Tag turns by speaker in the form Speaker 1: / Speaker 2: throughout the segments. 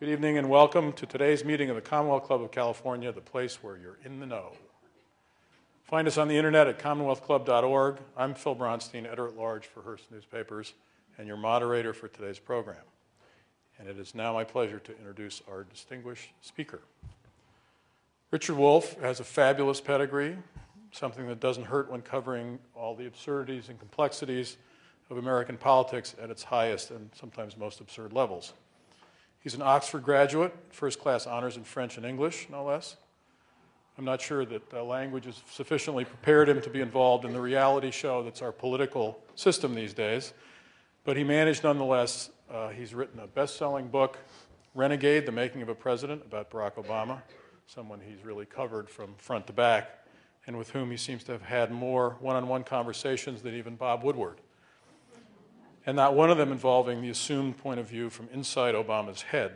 Speaker 1: Good evening and welcome to today's meeting of the Commonwealth Club of California, the place where you're in the know. Find us on the internet at commonwealthclub.org. I'm Phil Bronstein, editor-at-large for Hearst newspapers, and your moderator for today's program. And it is now my pleasure to introduce our distinguished speaker. Richard Wolffe has a fabulous pedigree, something that doesn't hurt when covering all the absurdities and complexities of American politics at its highest and sometimes most absurd levels. He's an Oxford graduate, first-class honors in French and English, no less. I'm not sure that language has sufficiently prepared him to be involved in the reality show that's our political system these days, but he managed nonetheless. He's written a best-selling book, Renegade, The Making of a President, about Barack Obama, someone he's really covered from front to back, and with whom he seems to have had more one-on-one conversations than even Bob Woodward. And not one of them involving the assumed point of view from inside Obama's head.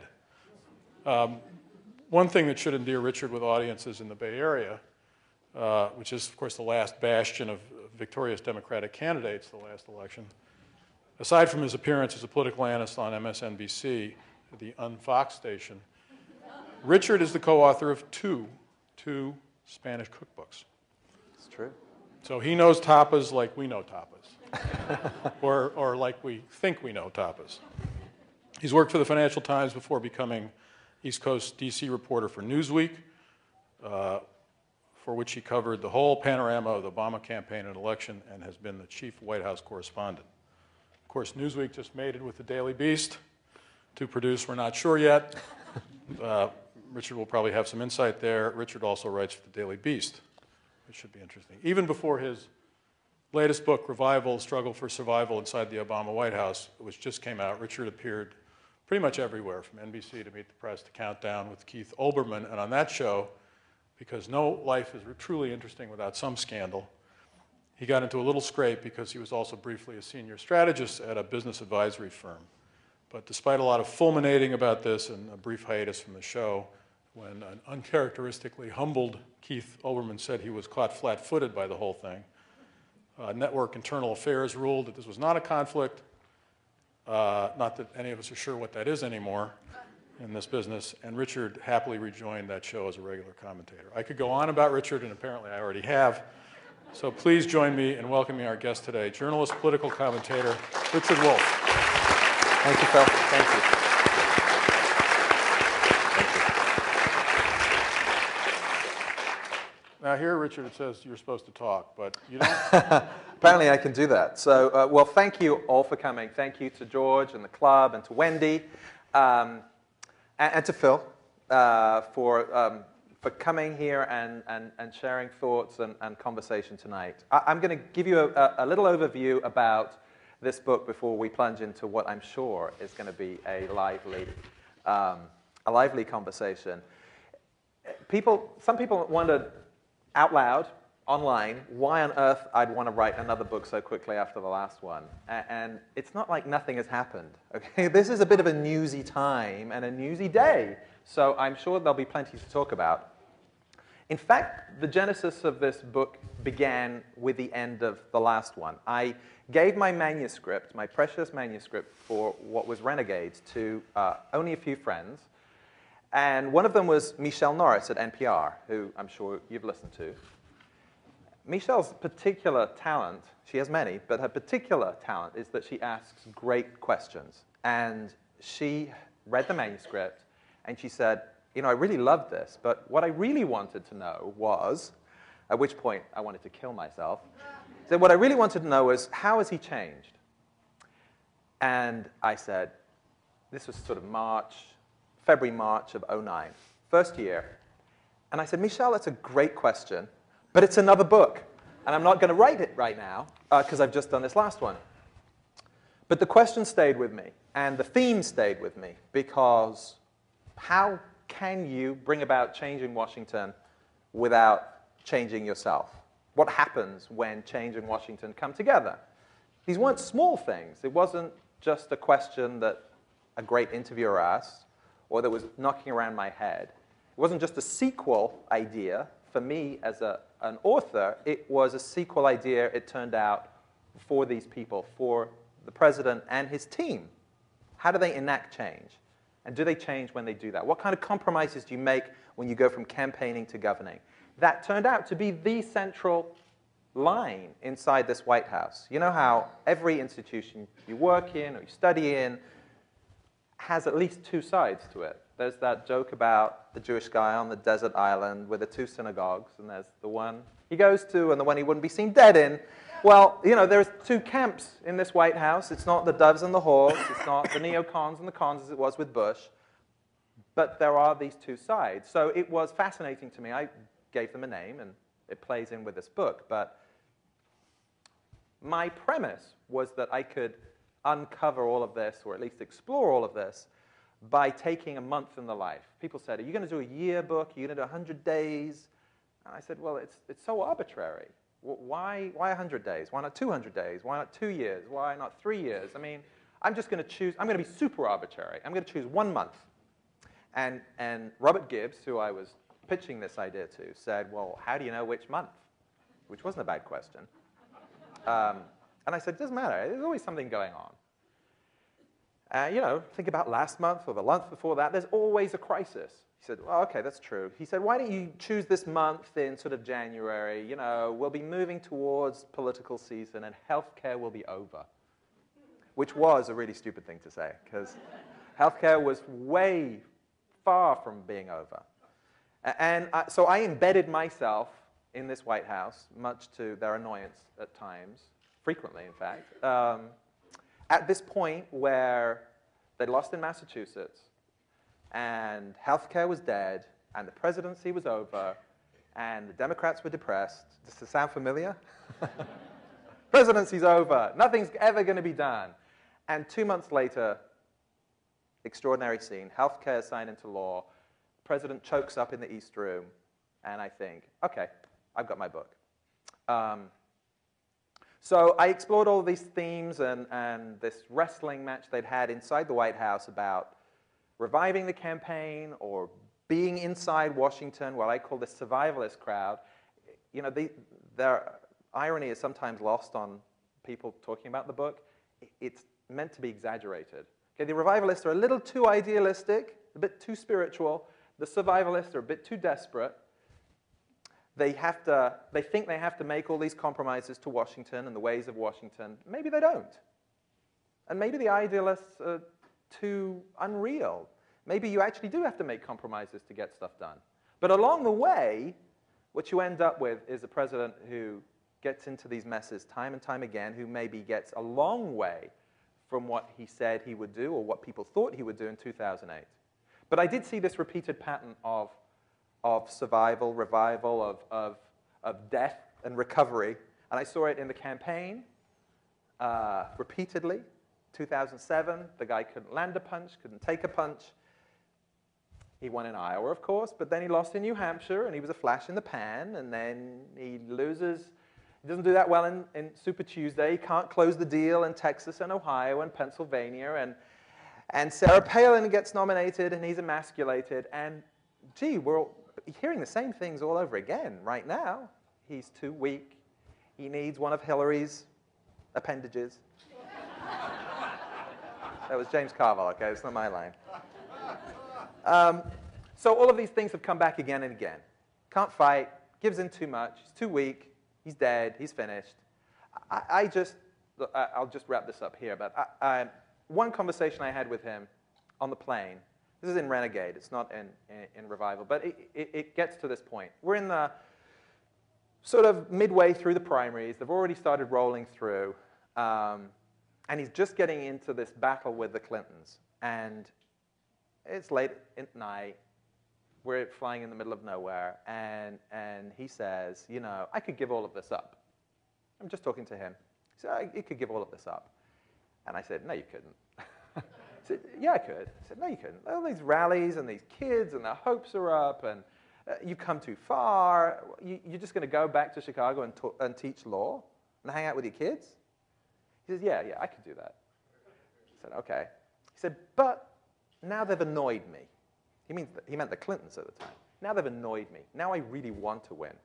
Speaker 1: One thing that should endear Richard with audiences in the Bay Area, which is, of course, the last bastion of victorious Democratic candidates, the last election, aside from his appearance as a political analyst on MSNBC, the un-Fox station, Richard is the co-author of two Spanish cookbooks.
Speaker 2: It's true.
Speaker 1: So he knows tapas like we know tapas. or like we think we know tapas. He's worked for the Financial Times before becoming East Coast DC reporter for Newsweek, for which he covered the whole panorama of the Obama campaign and election and has been the chief White House correspondent. Of course, Newsweek just mated with the Daily Beast to produce, we're not sure yet. Richard will probably have some insight there. Richard also writes for the Daily Beast, which should be interesting. Even before his latest book, Revival, Struggle for Survival Inside the Obama White House, which just came out, Richard appeared pretty much everywhere, from NBC to Meet the Press to Countdown with Keith Olbermann. And on that show, because no life is truly interesting without some scandal, he got into a little scrape because he was also briefly a senior strategist at a business advisory firm. But despite a lot of fulminating about this and a brief hiatus from the show, when an uncharacteristically humbled Keith Olbermann said he was caught flat-footed by the whole thing, Network Internal Affairs ruled that this was not a conflict, not that any of us are sure what that is anymore in this business, and Richard happily rejoined that show as a regular commentator. I could go on about Richard, and apparently I already have, so please join me in welcoming our guest today, journalist, political commentator, Richard Wolffe.
Speaker 2: Thank you, Phil. Thank you.
Speaker 1: Now here, Richard, it says you're supposed to talk, but you don't.
Speaker 2: Apparently I can do that. So, well, thank you all for coming. Thank you to George and the club and to Wendy and to Phil for coming here and sharing thoughts and conversation tonight. I'm going to give you a little overview about this book before we plunge into what I'm sure is going to be a lively conversation. Some people wondered out loud, online, why on earth I'd want to write another book so quickly after the last one. And it's not like nothing has happened. Okay? This is a bit of a newsy time and a newsy day, so I'm sure there'll be plenty to talk about. In fact, the genesis of this book began with the end of the last one. I gave my manuscript, my precious manuscript for what was Renegade, to only a few friends. And one of them was Michelle Norris at NPR, who I'm sure you've listened to. Michelle's particular talent, she has many, but her particular talent is that she asks great questions. And she read the manuscript, and she said, you know, I really loved this, but what I really wanted to know was, at which point I wanted to kill myself, so what I really wanted to know was, how has he changed? And I said, this was sort of February, March of '09, first year. And I said, Michelle, that's a great question, but it's another book. And I'm not going to write it right now, because I've just done this last one. But the question stayed with me, and the theme stayed with me, because how can you bring about change in Washington without changing yourself? What happens when change and Washington come together? These weren't small things. It wasn't just a question that a great interviewer asked, or that was knocking around my head. It wasn't just a sequel idea for me as an author. It was a sequel idea, it turned out, for these people, for the president and his team. How do they enact change? And do they change when they do that? What kind of compromises do you make when you go from campaigning to governing? That turned out to be the central line inside this White House. You know how every institution you work in or you study in has at least two sides to it. There's that joke about the Jewish guy on the desert island with the two synagogues, and there's the one he goes to and the one he wouldn't be seen dead in. Well, you know, there's two camps in this White House. It's not the doves and the hawks. It's not the neocons and the cons as it was with Bush. But there are these two sides. So it was fascinating to me. I gave them a name, and it plays in with this book. But my premise was that I could uncover all of this, or at least explore all of this, by taking a month in the life. People said, are you going to do a year book? Are you going to do 100 days? And I said, well, it's so arbitrary. Why 100 days? Why not 200 days? Why not 2 years? Why not 3 years? I mean, I'm just going to choose. I'm going to be super arbitrary. I'm going to choose 1 month. And Robert Gibbs, who I was pitching this idea to, said, well, how do you know which month? Which wasn't a bad question. And I said, it doesn't matter. There's always something going on. You know, think about last month or the month before that. There's always a crisis. He said, well, OK, that's true. He said, why don't you choose this month in sort of January? You know, we'll be moving towards political season, and healthcare will be over, which was a really stupid thing to say, because healthcare was way far from being over. And so I embedded myself in this White House, much to their annoyance at times, frequently, in fact, at this point where they'd lost in Massachusetts, and healthcare was dead, and the presidency was over, and the Democrats were depressed. Does this sound familiar? Presidency's over. Nothing's ever going to be done. And 2 months later, extraordinary scene. Healthcare is signed into law. The president chokes up in the East Room, and I think, OK, I've got my book. So I explored all these themes and this wrestling match they'd had inside the White House about reviving the campaign or being inside Washington, what I call the survivalist crowd. You know, their irony is sometimes lost on people talking about the book. It's meant to be exaggerated. Okay, the revivalists are a little too idealistic, a bit too spiritual. The survivalists are a bit too desperate. They think they have to make all these compromises to Washington and the ways of Washington. Maybe they don't. And maybe the idealists are too unreal. Maybe you actually do have to make compromises to get stuff done. But along the way, what you end up with is a president who gets into these messes time and time again, who maybe gets a long way from what he said he would do or what people thought he would do in 2008. But I did see this repeated pattern of survival, revival, of death and recovery. And I saw it in the campaign repeatedly. 2007, the guy couldn't land a punch, couldn't take a punch. He won in Iowa, of course, but then he lost in New Hampshire, and he was a flash in the pan, and then he loses. He doesn't do that well in Super Tuesday. He can't close the deal in Texas and Ohio and Pennsylvania, and Sarah Palin gets nominated, and he's emasculated, and gee, we're hearing the same things all over again right now. He's too weak. He needs one of Hillary's appendages. That was James Carville, okay? It's not my line. So all of these things have come back again and again. Can't fight, gives in too much, he's too weak, he's dead, he's finished. I'll just wrap this up here, but one conversation I had with him on the plane, this is in Renegade, it's not in Revival, but it gets to this point. We're in the sort of midway through the primaries, they've already started rolling through, and he's just getting into this battle with the Clintons. And it's late at night. We're flying in the middle of nowhere. And he says, you know, I could give all of this up. I'm just talking to him. He said, you could give all of this up. And I said, no, you couldn't. He said, yeah, I could. I said, no, you couldn't. All these rallies and these kids and their hopes are up. And you've come too far. You're just going to go back to Chicago and teach law and hang out with your kids? He says, yeah, I could do that. I said, OK. He said, but now they've annoyed me. He meant the Clintons at the time. Now they've annoyed me. Now I really want to win.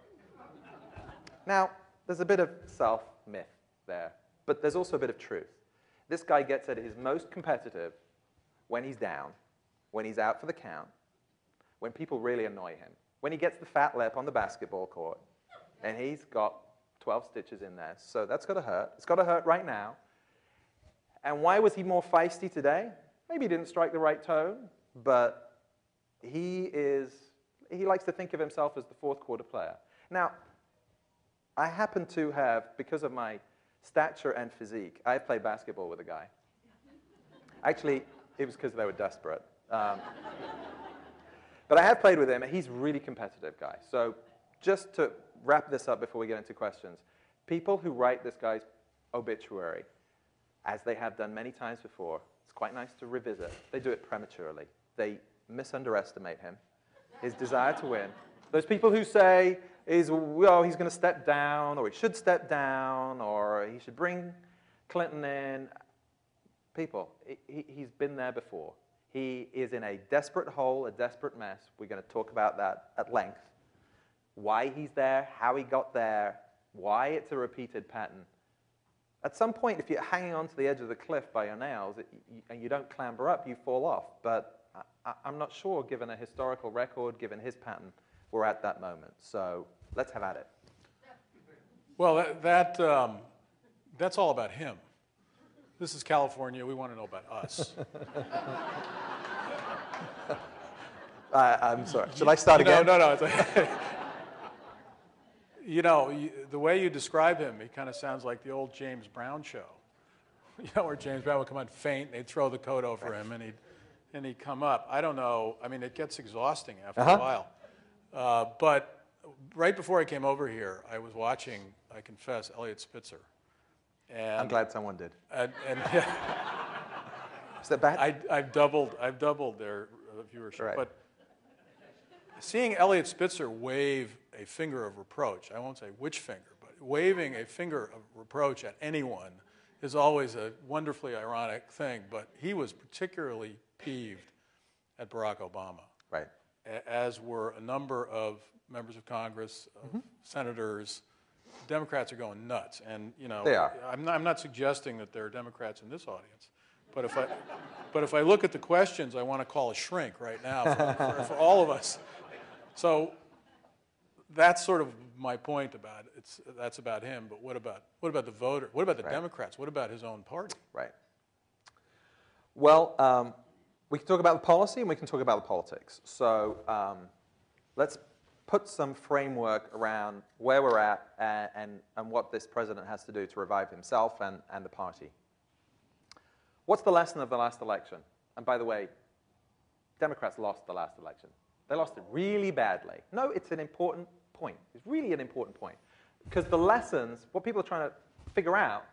Speaker 2: Now, there's a bit of self-myth there, but there's also a bit of truth. This guy gets at his most competitive when he's down, when he's out for the count, when people really annoy him, when he gets the fat lip on the basketball court, and he's got 12 stitches in there. So that's got to hurt. It's got to hurt right now. And why was he more feisty today? Maybe he didn't strike the right tone, but he likes to think of himself as the fourth quarter player. Now, I happen to have, because of my stature and physique, I've played basketball with a guy. Actually, it was because they were desperate. But I have played with him, and he's a really competitive guy. So just to wrap this up before we get into questions, people who write this guy's obituary, as they have done many times before, it's quite nice to revisit. They do it prematurely. They misunderestimate him, his desire to win. Those people who say, well, he's going to step down, or he should step down, or he should bring Clinton in. People, he's been there before. He is in a desperate hole, a desperate mess. We're going to talk about that at length. Why he's there, how he got there, why it's a repeated pattern. At some point, if you're hanging onto the edge of the cliff by your nails and you don't clamber up, you fall off. But I'm not sure, given a historical record, given his pattern, we're at that moment. So let's have at it.
Speaker 1: Well, that's all about him. This is California. We want to know about us.
Speaker 2: I'm sorry. Should I start again?
Speaker 1: No. It's like, the way you describe him, he kind of sounds like the old James Brown show. Where James Brown would come on faint, and they'd throw the coat over him, and he'd come up. I don't know. I mean, it gets exhausting after a while. But right before I came over here, I was watching, I confess, Elliot Spitzer. And
Speaker 2: I'm glad someone did.
Speaker 1: And
Speaker 2: Is that bad?
Speaker 1: I've doubled their viewership.
Speaker 2: Right.
Speaker 1: But seeing Elliot Spitzer wave a finger of reproach, I won't say which finger, but waving a finger of reproach at anyone is always a wonderfully ironic thing. But he was particularly peeved at Barack Obama.
Speaker 2: Right.
Speaker 1: As were a number of members of Congress, senators. Democrats are going nuts, and
Speaker 2: they are.
Speaker 1: I'm not suggesting that there are Democrats in this audience, but if I look at the questions, I want to call a shrink right now for all of us. So that's sort of my point about it. That's about him, but what about the voter? What about the Democrats? What about his own party?
Speaker 2: Right. Well, we can talk about the policy and we can talk about the politics. So let's put some framework around where we're at and what this president has to do to revive himself and the party. What's the lesson of the last election? And by the way, Democrats lost the last election. They lost it really badly. No, it's an important point. It's really an important point. Because the lessons, what people are trying to figure out,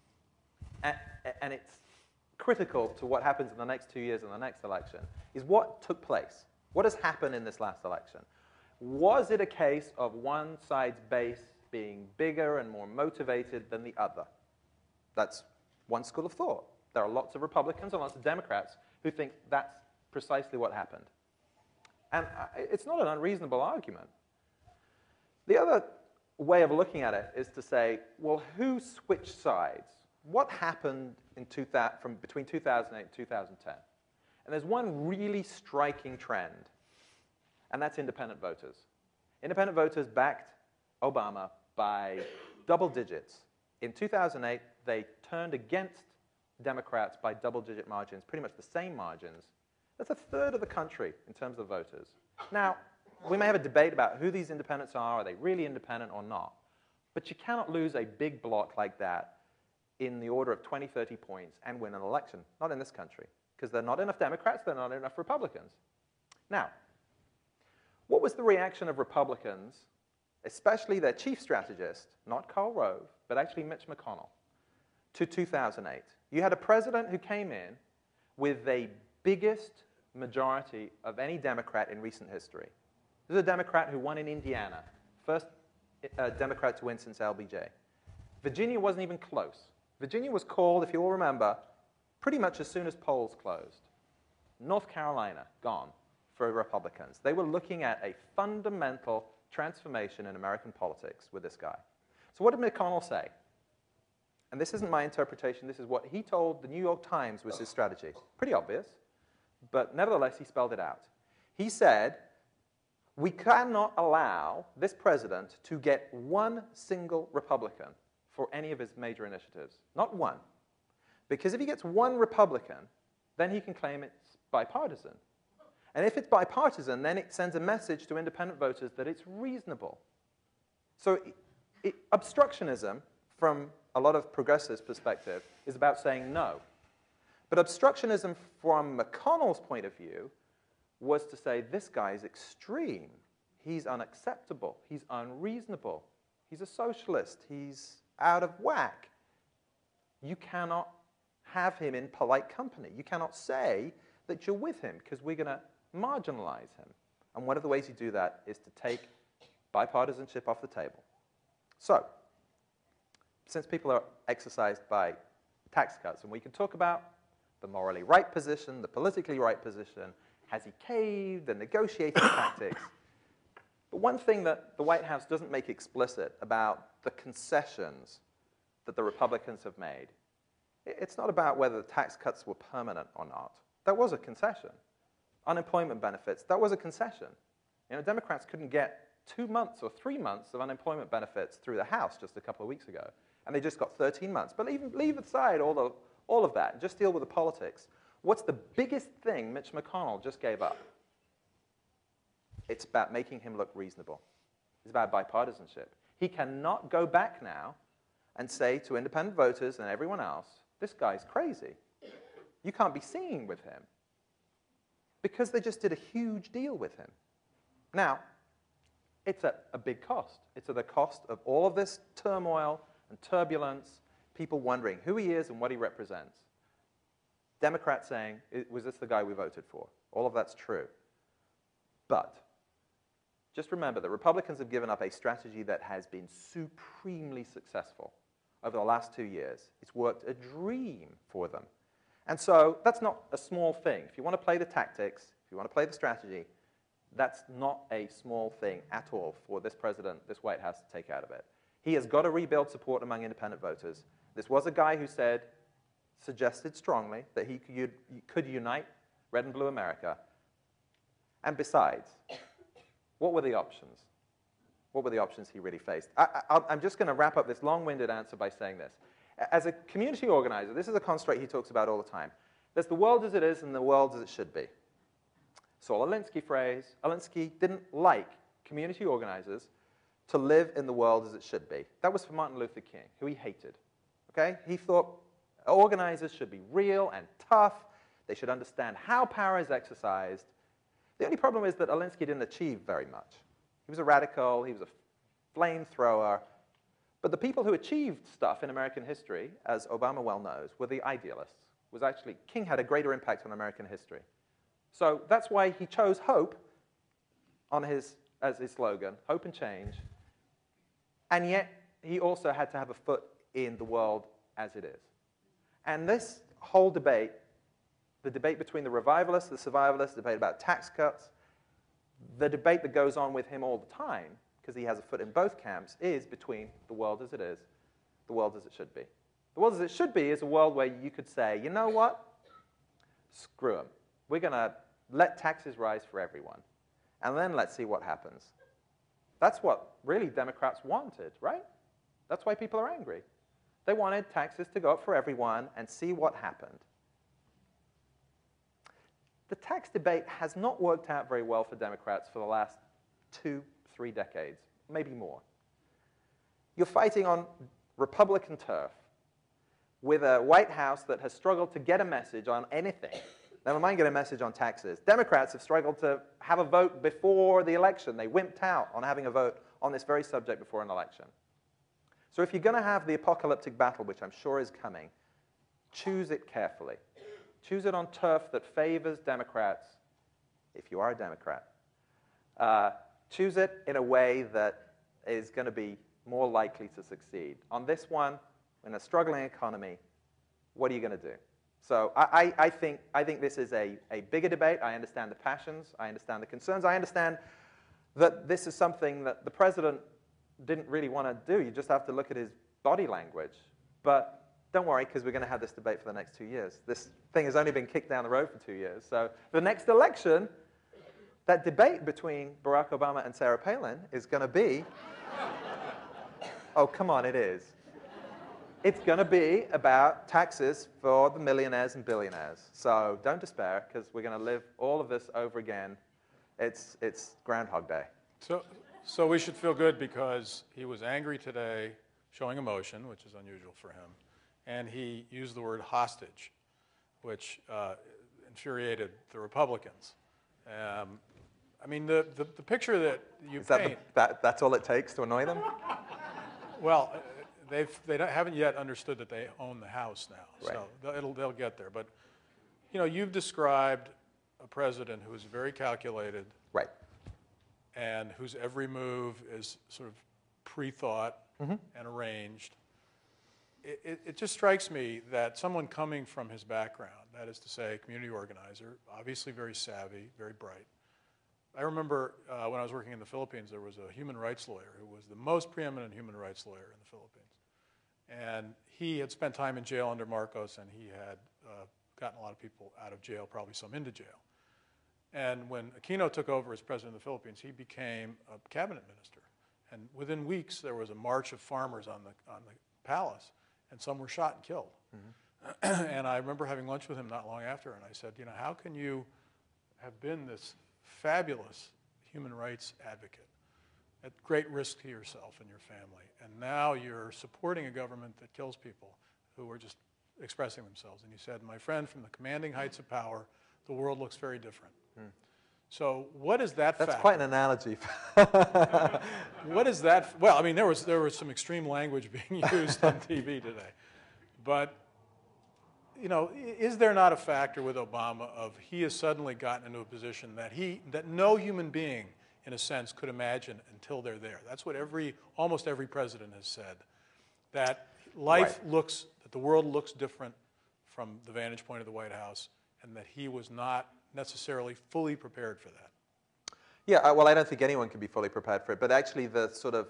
Speaker 2: and it's critical to what happens in the next 2 years in the next election, is what took place. What has happened in this last election? Was it a case of one side's base being bigger and more motivated than the other? That's one school of thought. There are lots of Republicans and lots of Democrats who think that's precisely what happened. And it's not an unreasonable argument. The other way of looking at it is to say, well, who switched sides? What happened between 2008 and 2010? And there's one really striking trend, and that's independent voters. Independent voters backed Obama by double digits. In 2008, they turned against Democrats by double-digit margins, pretty much the same margins. That's a third of the country in terms of voters. Now, we may have a debate about who these independents are they really independent or not? But you cannot lose a big block like that in the order of 20, 30 points and win an election. Not in this country, because there are not enough Democrats, there are not enough Republicans. Now, what was the reaction of Republicans, especially their chief strategist, not Karl Rove, but actually Mitch McConnell, to 2008? You had a president who came in with the biggest majority of any Democrat in recent history. This is a Democrat who won in Indiana, first Democrat to win since LBJ. Virginia wasn't even close. Virginia was called, if you all remember, pretty much as soon as polls closed. North Carolina, gone for Republicans. They were looking at a fundamental transformation in American politics with this guy. So what did McConnell say? And this isn't my interpretation. This is what he told the New York Times was his strategy. Pretty obvious. but nevertheless, he spelled it out. He said, we cannot allow this president to get one single Republican for any of his major initiatives. Not one. Because if he gets one Republican, then he can claim it's bipartisan. And if it's bipartisan, then it sends a message to independent voters that it's reasonable. So obstructionism, from a lot of progressives' perspective, is about saying no. But obstructionism from McConnell's point of view was to say, this guy is extreme. He's unacceptable. He's unreasonable. He's a socialist. He's out of whack. You cannot have him in polite company. You cannot say that you're with him because we're going to marginalize him. And one of the ways you do that is to take bipartisanship off the table. So, since people are exercised by tax cuts, and we can talk about the morally right position, the politically right position, has he caved, the negotiating tactics. But one thing that the White House doesn't make explicit about the concessions that the Republicans have made, it's not about whether the tax cuts were permanent or not. That was a concession. Unemployment benefits, that was a concession. Democrats couldn't get 2 months or 3 months of unemployment benefits through the House just a couple of weeks ago. And they just got 13 months. But even leave aside all of that and just deal with the politics. What's the biggest thing Mitch McConnell just gave up? It's about making him look reasonable. It's about bipartisanship. He cannot go back now and say to independent voters and everyone else, this guy's crazy. You can't be seen with him. Because they just did a huge deal with him. Now, it's at a big cost. It's at the cost of all of this turmoil and turbulence, people wondering who he is and what he represents. Democrats saying, was this the guy we voted for? All of that's true. But just remember that Republicans have given up a strategy that has been supremely successful over the last 2 years. It's worked a dream for them. And so that's not a small thing. If you want to play the tactics, if you want to play the strategy, that's not a small thing at all for this president, this White House to take out of it. He has got to rebuild support among independent voters. This was a guy who suggested strongly that he could unite red and blue America. And besides, what were the options? What were the options he really faced? I'm just going to wrap up this long-winded answer by saying this. As a community organizer, this is a construct he talks about all the time. There's the world as it is and the world as it should be. Saul Alinsky phrase. Alinsky didn't like community organizers to live in the world as it should be. That was for Martin Luther King, who he hated. Okay? He thought organizers should be real and tough. They should understand how power is exercised. The only problem is that Alinsky didn't achieve very much. He was a radical. He was a flamethrower. But the people who achieved stuff in American history, as Obama well knows, were the idealists. King had a greater impact on American history. So that's why he chose hope as his slogan, hope and change. And yet, he also had to have a foot in the world as it is. And this whole debate, the debate between the revivalists, the survivalists, the debate about tax cuts, the debate that goes on with him all the time, because he has a foot in both camps, is between the world as it is, the world as it should be. The world as it should be is a world where you could say, you know what? Screw them. We're going to let taxes rise for everyone. And then let's see what happens. That's what really Democrats wanted, right? That's why people are angry. They wanted taxes to go up for everyone and see what happened. The tax debate has not worked out very well for Democrats for the last 2-3 decades, maybe more. You're fighting on Republican turf with a White House that has struggled to get a message on anything. Never mind get a message on taxes. Democrats have struggled to have a vote before the election. They wimped out on having a vote on this very subject before an election. So if you're going to have the apocalyptic battle, which I'm sure is coming, choose it carefully. Choose it on turf that favors Democrats, if you are a Democrat. Choose it in a way that is going to be more likely to succeed. On this one, in a struggling economy, what are you going to do? So I think this is a bigger debate. I understand the passions. I understand the concerns. I understand that this is something that the president didn't really want to do. You just have to look at his body language. But don't worry, because we're going to have this debate for the next 2 years. This thing has only been kicked down the road for 2 years. So the next election, that debate between Barack Obama and Sarah Palin is going to be, oh, come on, it is. It's going to be about taxes for the millionaires and billionaires. So don't despair, because we're going to live all of this over again. It's Groundhog Day.
Speaker 1: So we should feel good because he was angry today, showing emotion, which is unusual for him, and he used the word hostage, which infuriated the Republicans. I mean, the picture that you paint...
Speaker 2: That's all it takes to annoy them?
Speaker 1: Well, they haven't yet understood that they own the House now,
Speaker 2: right.
Speaker 1: So they'll get there. But, you know, you've described a president who is very calculated,
Speaker 2: right,
Speaker 1: and whose every move is sort of pre-thought and arranged. It just strikes me that someone coming from his background, that is to say, community organizer, obviously very savvy, very bright. I remember when I was working in the Philippines, there was a human rights lawyer who was the most preeminent human rights lawyer in the Philippines. And he had spent time in jail under Marcos, and he had gotten a lot of people out of jail, probably some into jail. And when Aquino took over as president of the Philippines, he became a cabinet minister. And within weeks, there was a march of farmers on the palace, and some were shot and killed. And I remember having lunch with him not long after, and I said, you know, how can you have been this fabulous human rights advocate at great risk to yourself and your family, and now you're supporting a government that kills people who are just expressing themselves? And he said, my friend, from the commanding heights of power, the world looks very different. So what is that
Speaker 2: That's
Speaker 1: factor?
Speaker 2: quite an analogy.
Speaker 1: What is that? Well, I mean, there was some extreme language being used on TV today. But, you know, is there not a factor with Obama of he has suddenly gotten into a position that no human being, in a sense, could imagine until they're there? That's what almost every president has said, that life looks, that the world looks different from the vantage point of the White House, and that he was not necessarily fully prepared for that.
Speaker 2: Yeah, well, I don't think anyone can be fully prepared for it. But actually, the sort of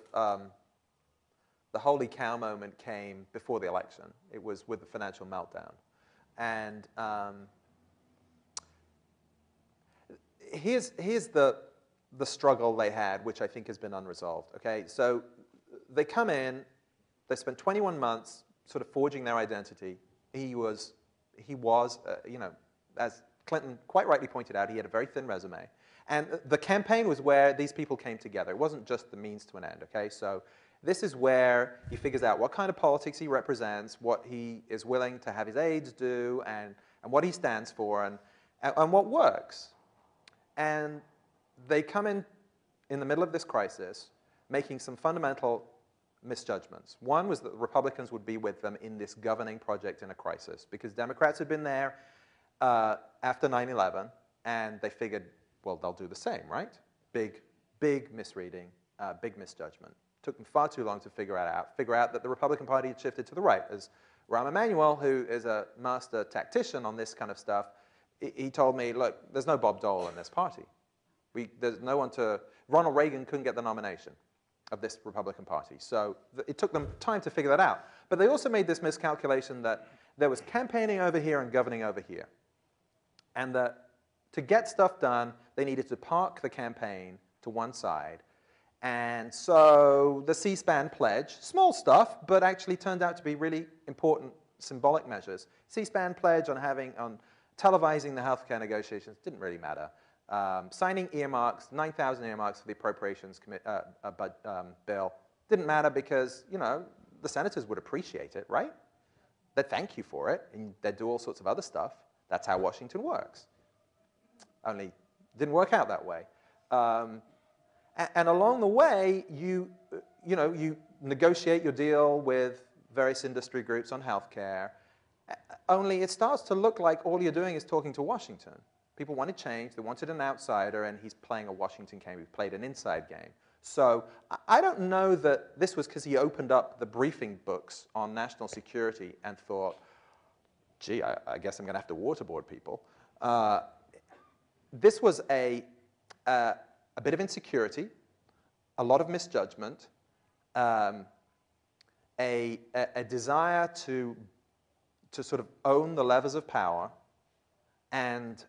Speaker 2: the holy cow moment came before the election. It was with the financial meltdown, and here's the struggle they had, which I think has been unresolved. Okay, so they come in, they spent 21 months sort of forging their identity. He was, you know, as Clinton quite rightly pointed out, he had a very thin resume. And the campaign was where these people came together. It wasn't just the means to an end, okay? So this is where he figures out what kind of politics he represents, what he is willing to have his aides do, and what he stands for, and what works. And they come in the middle of this crisis, making some fundamental misjudgments. One was that the Republicans would be with them in this governing project in a crisis, because Democrats had been there after 9/11, and they figured, well, they'll do the same, right? Big misreading, big misjudgment. Took them far too long to figure out that the Republican Party had shifted to the right. As Rahm Emanuel, who is a master tactician on this kind of stuff, he told me, look, there's no Bob Dole in this party. There's no one to... Ronald Reagan couldn't get the nomination of this Republican Party. So it took them time to figure that out. But they also made this miscalculation that there was campaigning over here and governing over here. And that to get stuff done, they needed to park the campaign to one side. And so the C-SPAN pledge, small stuff, but actually turned out to be really important symbolic measures. C-SPAN pledge on televising the healthcare negotiations didn't really matter. Signing earmarks, 9,000 earmarks for the appropriations bill, didn't matter because, you know, the senators would appreciate it, right? They'd thank you for it, and they'd do all sorts of other stuff. That's how Washington works. Only didn't work out that way. And along the way, you negotiate your deal with various industry groups on healthcare. Only it starts to look like all you're doing is talking to Washington. People wanted change. They wanted an outsider, and he's playing a Washington game. He played an inside game. So I don't know that this was because he opened up the briefing books on national security and thought, gee, I guess I'm going to have to waterboard people. This was a bit of insecurity, a lot of misjudgment, a desire to to sort of own the levers of power, and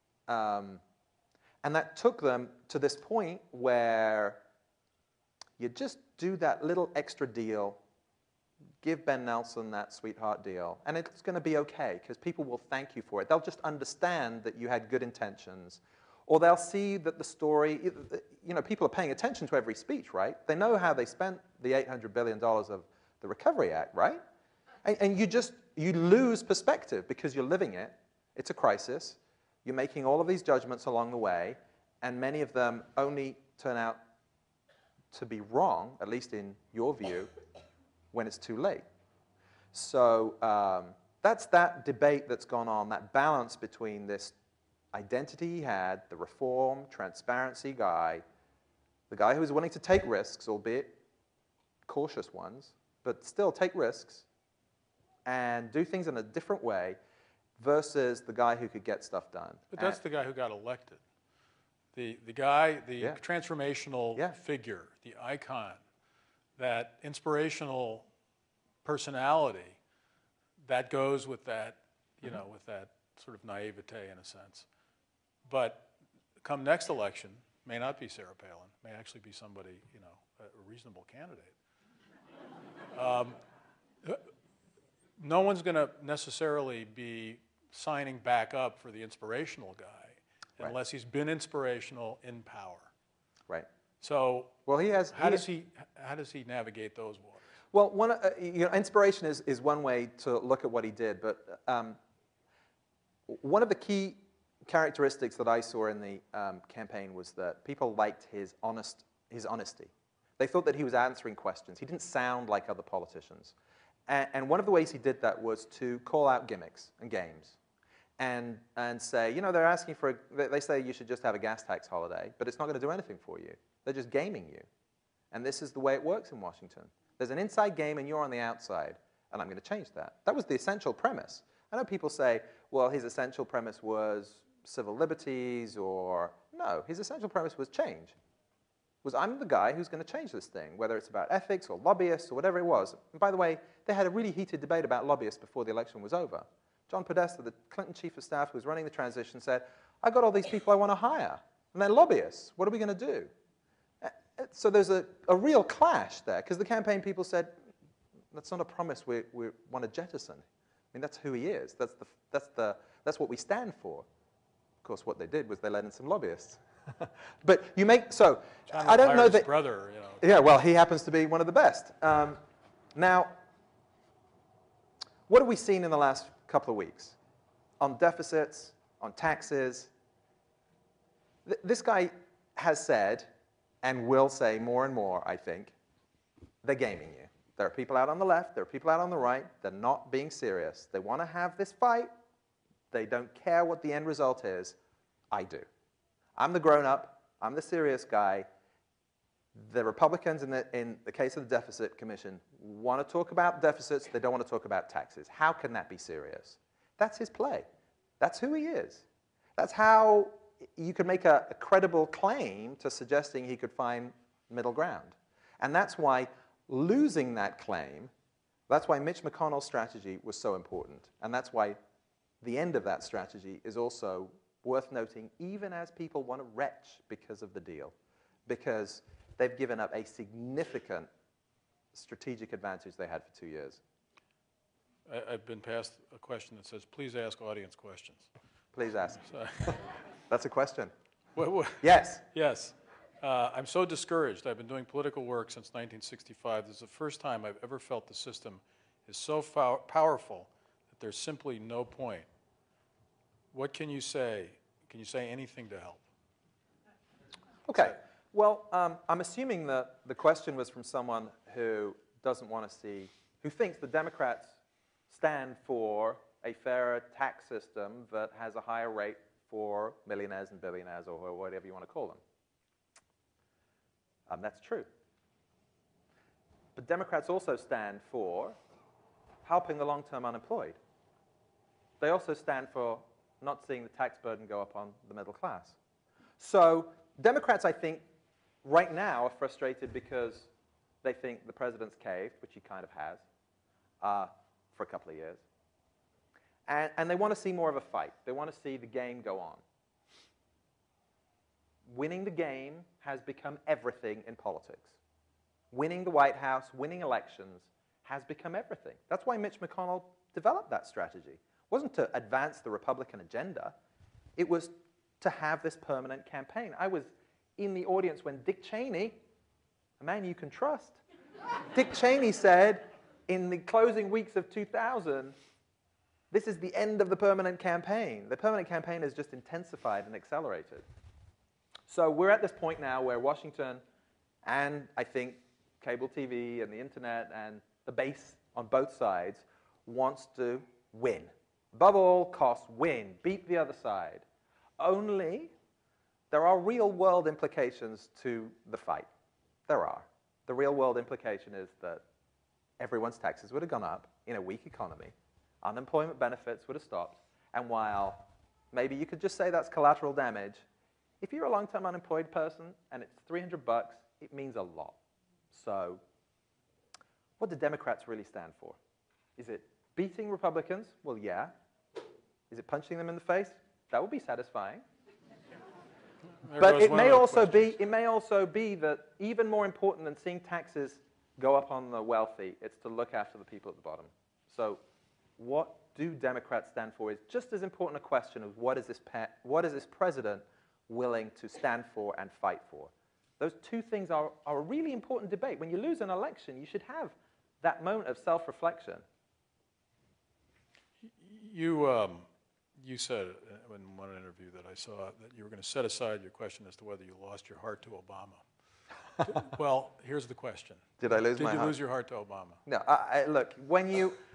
Speaker 2: that took them to this point where you just do that little extra deal, give Ben Nelson that sweetheart deal, and it's going to be okay because people will thank you for it. They'll just understand that you had good intentions, or they'll see that the story, people are paying attention to every speech, right? They know how they spent the $800 billion of the Recovery Act, right? And you lose perspective because you're living it. It's a crisis. You're making all of these judgments along the way, and many of them only turn out to be wrong, at least in your view, when it's too late. So that's that debate that's gone on, that balance between this identity he had, the reform, transparency guy, the guy who was willing to take risks, albeit cautious ones, but still take risks and do things in a different way, versus the guy who could get stuff done.
Speaker 1: But that's the guy who got elected. The guy, the
Speaker 2: Yeah.
Speaker 1: transformational
Speaker 2: Yeah.
Speaker 1: figure, the icon, that inspirational personality that goes with that, with that sort of naivete in a sense. But come next election, may not be Sarah Palin, may actually be somebody, a reasonable candidate. No one's going to necessarily be signing back up for the inspirational guy unless he's been inspirational in power.
Speaker 2: Right.
Speaker 1: So,
Speaker 2: well,
Speaker 1: how does he navigate those waters?
Speaker 2: Well, inspiration is one way to look at what he did, but one of the key characteristics that I saw in the campaign was that people liked his honesty. They thought that he was answering questions. He didn't sound like other politicians. And one of the ways he did that was to call out gimmicks and games and say, they're asking for, they say you should just have a gas tax holiday, but it's not going to do anything for you. They're just gaming you. And this is the way it works in Washington. There's an inside game and you're on the outside, and I'm going to change that. That was the essential premise. I know people say, well, his essential premise was civil liberties, or no, his essential premise was change. I'm the guy who's going to change this thing, whether it's about ethics or lobbyists or whatever it was. And by the way, they had a really heated debate about lobbyists before the election was over. John Podesta, the Clinton chief of staff who was running the transition, said, I've got all these people I want to hire, and they're lobbyists. What are we going to do? So there's a real clash there, because the campaign people said, that's not a promise we want to jettison. I mean, that's who he is. That's what we stand for. Of course, what they did was they let in some lobbyists. But you make, so,
Speaker 1: John
Speaker 2: I don't know that,
Speaker 1: brother,
Speaker 2: Yeah, well, he happens to be one of the best. Now, what have we seen in the last couple of weeks? On deficits, on taxes. This guy has said, and will say more and more, I think, they're gaming you. There are people out on the left, there are people out on the right, they're not being serious. They want to have this fight. They don't care what the end result is. I do. I'm the grown-up. I'm the serious guy. The Republicans, in the case of the Deficit Commission, want to talk about deficits. They don't want to talk about taxes. How can that be serious? That's his play. That's who he is. That's how you could make a credible claim to suggesting he could find middle ground. And that's why losing that claim, that's why Mitch McConnell's strategy was so important. And that's why the end of that strategy is also worth noting, even as people want to retch because of the deal, because they've given up a significant strategic advantage they had for 2 years.
Speaker 1: I've been passed a question that says, please ask audience questions.
Speaker 2: Please ask.
Speaker 1: So,
Speaker 2: that's a question.
Speaker 1: what?
Speaker 2: Yes.
Speaker 1: Yes. I'm so discouraged. I've been doing political work since 1965. This is the first time I've ever felt the system is so powerful that there's simply no point. What can you say? Can you say anything to help?
Speaker 2: Okay. Well, I'm assuming that the question was from someone who doesn't want to see, who thinks the Democrats stand for a fairer tax system that has a higher rate for millionaires and billionaires, or whatever you want to call them. That's true. But Democrats also stand for helping the long-term unemployed. They also stand for not seeing the tax burden go up on the middle class. So Democrats, I think, right now are frustrated because they think the president's caved, which he kind of has, for a couple of years. And they want to see more of a fight. They want to see the game go on. Winning the game has become everything in politics. Winning the White House, winning elections has become everything. That's why Mitch McConnell developed that strategy. It wasn't to advance the Republican agenda. It was to have this permanent campaign. I was in the audience when Dick Cheney, a man you can trust, Dick Cheney said in the closing weeks of 2000, this is the end of the permanent campaign. The permanent campaign has just intensified and accelerated. So we're at this point now where Washington and, I think, cable TV and the internet and the base on both sides wants to win. Above all costs, win. Beat the other side. Only there are real-world implications to the fight. There are. The real-world implication is that everyone's taxes would have gone up in a weak economy. Unemployment benefits would have stopped. And while maybe you could just say that's collateral damage, if you're a long-term unemployed person and it's $300, it means a lot. So what do Democrats really stand for? Is it beating Republicans? Well, yeah. Is it punching them in the face? That would be satisfying. But it may also be that even more important than seeing taxes go up on the wealthy, it's to look after the people at the bottom. So what do Democrats stand for is just as important a question as what is this president willing to stand for and fight for. Those two things are a really important debate. When you lose an election, you should have that moment of self-reflection.
Speaker 1: You said in one interview that I saw that you were going to set aside your question as to whether you lost your heart to Obama. Well, here's the question.
Speaker 2: Did I lose my heart?
Speaker 1: Did you lose your heart to Obama?
Speaker 2: No. Look, when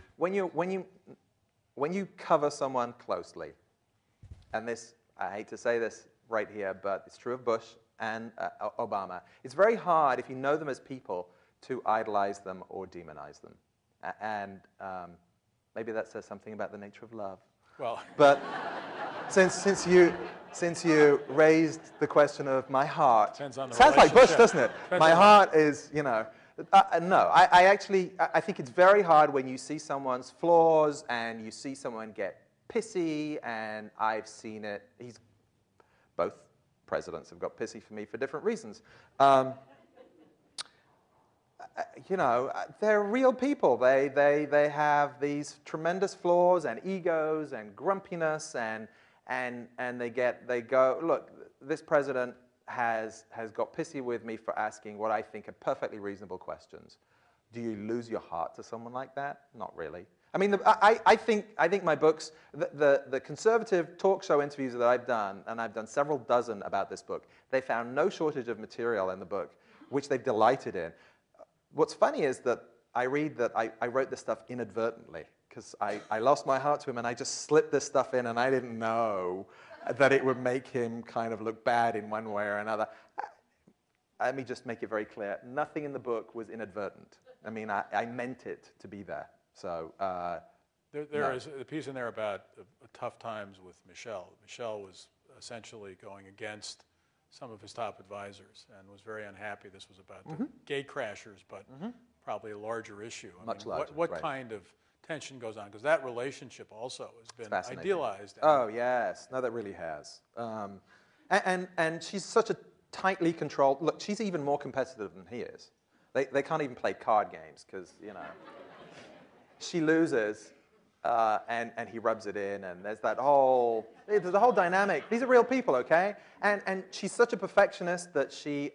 Speaker 2: you cover someone closely, and this, I hate to say this right here, but it's true of Bush and Obama, it's very hard if you know them as people to idolize them or demonize them. And maybe that says something about the nature of love.
Speaker 1: Well,
Speaker 2: but since you raised the question of my heart,
Speaker 1: depends on the
Speaker 2: sounds like Bush,
Speaker 1: relationship.
Speaker 2: doesn't it? My heart is, you know, no. I think it's very hard when you see someone's flaws and you see someone get pissy, and I've seen it. Both presidents have got pissy for me for different reasons. You know, they're real people. They have these tremendous flaws and egos and grumpiness, and they go, look, this president has got pissy with me for asking what I think are perfectly reasonable questions. Do you lose your heart to someone like that? Not really. I mean, I think my books, the conservative talk show interviews that I've done, and I've done several dozen about this book, they found no shortage of material in the book, which they've delighted in. What's funny is that I read that I wrote this stuff inadvertently, because I lost my heart to him, and I just slipped this stuff in, and I didn't know that it would make him kind of look bad in one way or another. Let me just make it very clear. Nothing in the book was inadvertent. I mean, I meant it to be there. So
Speaker 1: there is a piece in there about tough times with Michelle. Michelle was essentially going against some of his top advisors and was very unhappy. This was about the gate crashers, but probably a larger issue.
Speaker 2: Much larger.
Speaker 1: What kind of tension goes on? Because that relationship also has been idealized.
Speaker 2: Oh, yes. No, that really has. And she's such a tightly controlled... Look, she's even more competitive than he is. They can't even play card games because, you know... She loses, and he rubs it in, and there's a whole dynamic. These are real people, okay? And she's such a perfectionist that she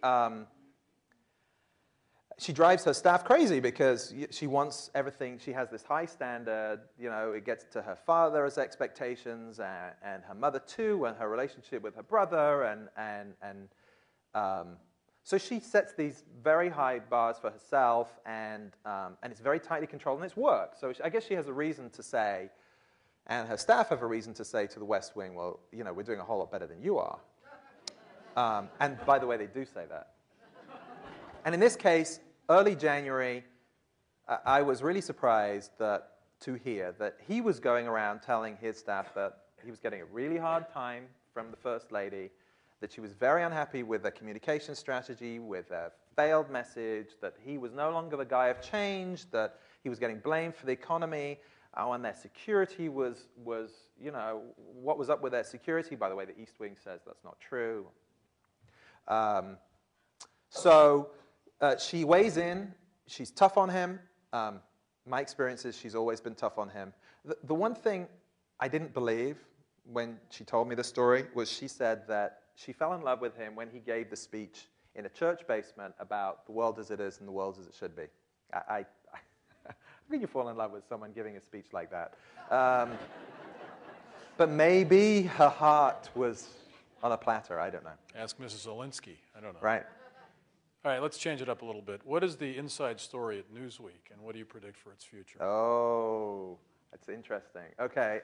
Speaker 2: drives her staff crazy because she wants everything. She has this high standard, you know, it gets to her father's expectations and her mother too, and her relationship with her brother, so she sets these very high bars for herself, and it's very tightly controlled, and it's work. So I guess she has a reason to say, and her staff have a reason to say to the West Wing, well, you know, we're doing a whole lot better than you are. And by the way, they do say that. And in this case, early January, I was really surprised to hear that he was going around telling his staff that he was getting a really hard time from the First Lady, that she was very unhappy with their communication strategy, with their failed message, that he was no longer the guy of change, that he was getting blamed for the economy. Oh, and their security was, you know, what was up with their security? By the way, the East Wing says that's not true. So she weighs in. She's tough on him. My experience is she's always been tough on him. The one thing I didn't believe when she told me the story was she said that she fell in love with him when he gave the speech in a church basement about the world as it is and the world as it should be. I think you fall in love with someone giving a speech like that. But maybe her heart was on a platter. I don't know.
Speaker 1: Ask Mrs. Alinsky. I don't know.
Speaker 2: Right.
Speaker 1: All right, let's change it up a little bit. What is the inside story at Newsweek, and what do you predict for its future?
Speaker 2: Oh, that's interesting. Okay.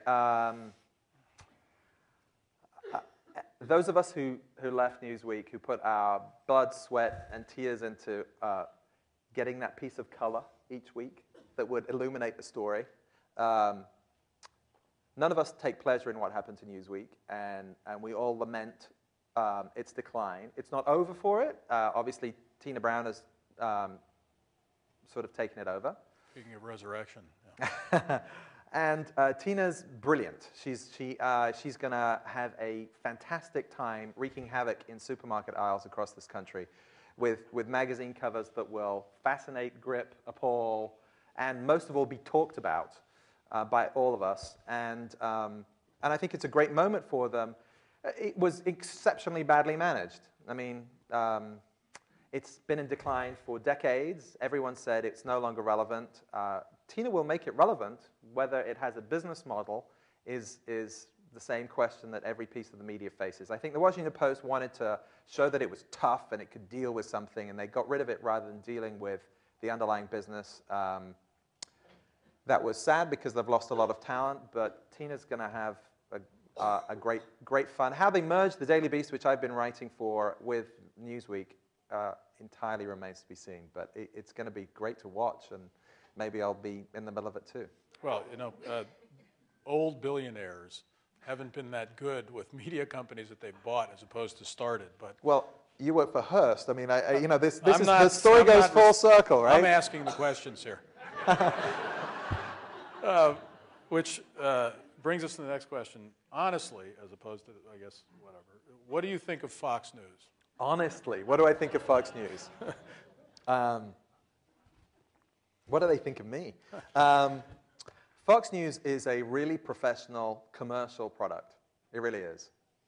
Speaker 2: Those of us who left Newsweek, who put our blood, sweat, and tears into getting that piece of color each week that would illuminate the story, none of us take pleasure in what happened to Newsweek, and we all lament its decline. It's not over for it. Obviously, Tina Brown has sort of taken it over.
Speaker 1: Speaking of resurrection. Yeah.
Speaker 2: And Tina's brilliant. She's going to have a fantastic time wreaking havoc in supermarket aisles across this country with magazine covers that will fascinate, grip, appall, and most of all be talked about by all of us. And I think it's a great moment for them. It was exceptionally badly managed. I mean, it's been in decline for decades. Everyone said it's no longer relevant. Tina will make it relevant. Whether it has a business model is the same question that every piece of the media faces. I think the Washington Post wanted to show that it was tough and it could deal with something, and they got rid of it rather than dealing with the underlying business. That was sad because they've lost a lot of talent, but Tina's going to have a great fun. How they merged the Daily Beast, which I've been writing for, with Newsweek entirely remains to be seen. But it's going to be great to watch, and maybe I'll be in the middle of it too.
Speaker 1: Well, you know, old billionaires haven't been that good with media companies that they bought as opposed to started. But
Speaker 2: well, you work for Hearst. I mean, you know, the story goes full circle, right?
Speaker 1: I'm asking the questions here. Which brings us to the next question. Honestly, as opposed to, I guess, whatever, what do you think of Fox News?
Speaker 2: Honestly, what do I think of Fox News? What do they think of me? Fox News is a really professional commercial product. It really is.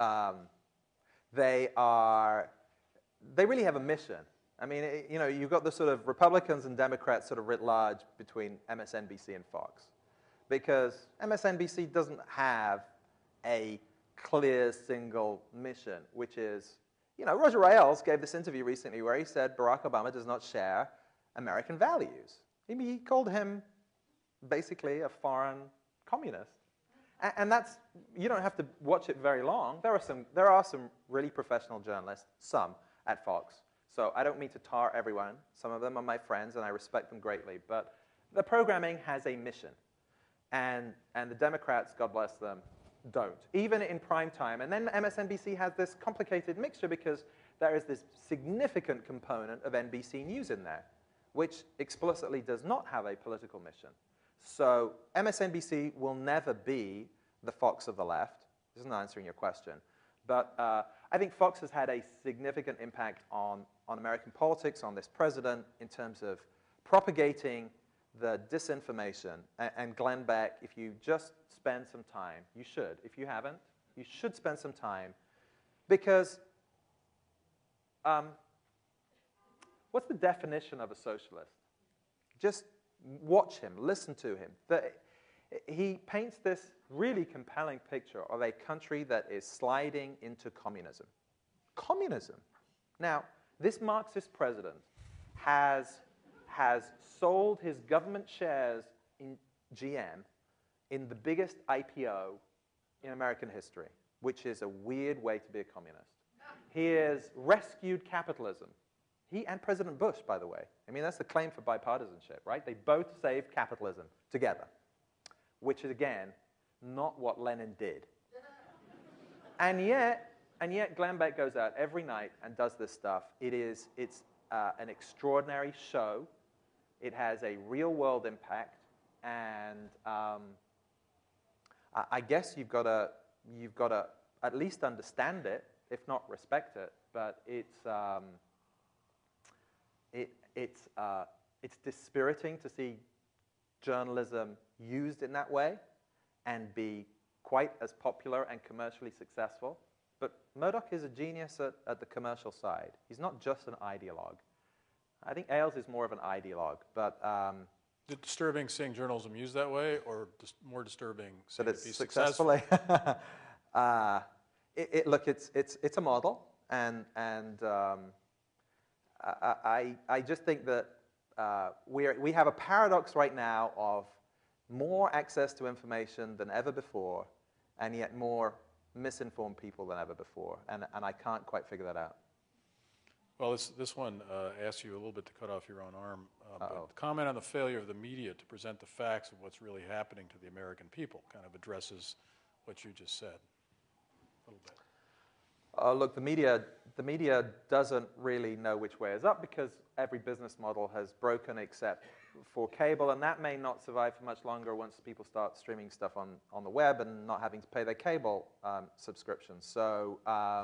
Speaker 2: They really have a mission. I mean, you know, you've got the sort of Republicans and Democrats sort of writ large between MSNBC and Fox, because MSNBC doesn't have a clear single mission, which is, you know, Roger Ailes gave this interview recently where he said Barack Obama does not share American values. I mean, he called him basically a foreign communist. And that's, you don't have to watch it very long. There are some really professional journalists, some at Fox. So I don't mean to tar everyone. Some of them are my friends, and I respect them greatly. But the programming has a mission. And the Democrats, God bless them, don't, even in prime time. And then MSNBC has this complicated mixture because there is this significant component of NBC News in there, which explicitly does not have a political mission. So MSNBC will never be the Fox of the left. This isn't answering your question. But I think Fox has had a significant impact on American politics, on this president, in terms of propagating the disinformation. And Glenn Beck, if you just spend some time, you should. If you haven't, you should spend some time. Because what's the definition of a socialist? Just watch him, listen to him. He paints this really compelling picture of a country that is sliding into communism. Communism. Now, this Marxist president has sold his government shares in GM in the biggest IPO in American history, which is a weird way to be a communist. He has rescued capitalism. He and President Bush, by the way. I mean, that's the claim for bipartisanship, right? They both saved capitalism together, which is, again, not what Lenin did. And yet Glenn Beck goes out every night and does this stuff. It's an extraordinary show. It has a real-world impact, And I guess you've got to at least understand it, if not respect it. But it's dispiriting to see journalism used in that way and be quite as popular and commercially successful. But Murdoch is a genius at the commercial side. He's not just an ideologue. I think Ailes is more of an ideologue, but...
Speaker 3: Is it disturbing seeing journalism used that way, or more disturbing seeing
Speaker 2: that
Speaker 3: it be
Speaker 2: it's
Speaker 3: successful?
Speaker 2: Look, it's a model, and I just think that we have a paradox right now of more access to information than ever before, and yet more misinformed people than ever before, and I can't quite figure that out.
Speaker 3: Well, this one asks you a little bit to cut off your own arm, but comment on the failure of the media to present the facts of what's really happening to the American people. Kind of addresses what you just said a little bit.
Speaker 2: Look, the media doesn't really know which way is up because every business model has broken except for cable, and that may not survive for much longer once people start streaming stuff on the web and not having to pay their cable subscriptions. So,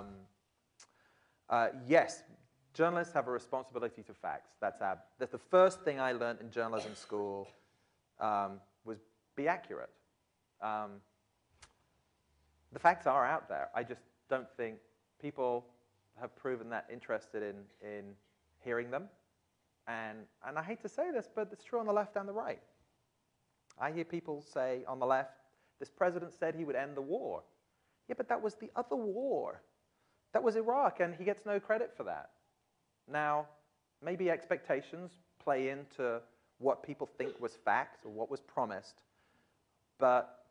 Speaker 2: yes, journalists have a responsibility to facts. That's the first thing I learned in journalism school was be accurate. The facts are out there. I just don't think people have proven that interested in hearing them. And I hate to say this, but it's true on the left and the right. I hear people say on the left, this president said he would end the war. Yeah, but that was the other war. That was Iraq, and he gets no credit for that. Now, maybe expectations play into what people think was fact or what was promised, but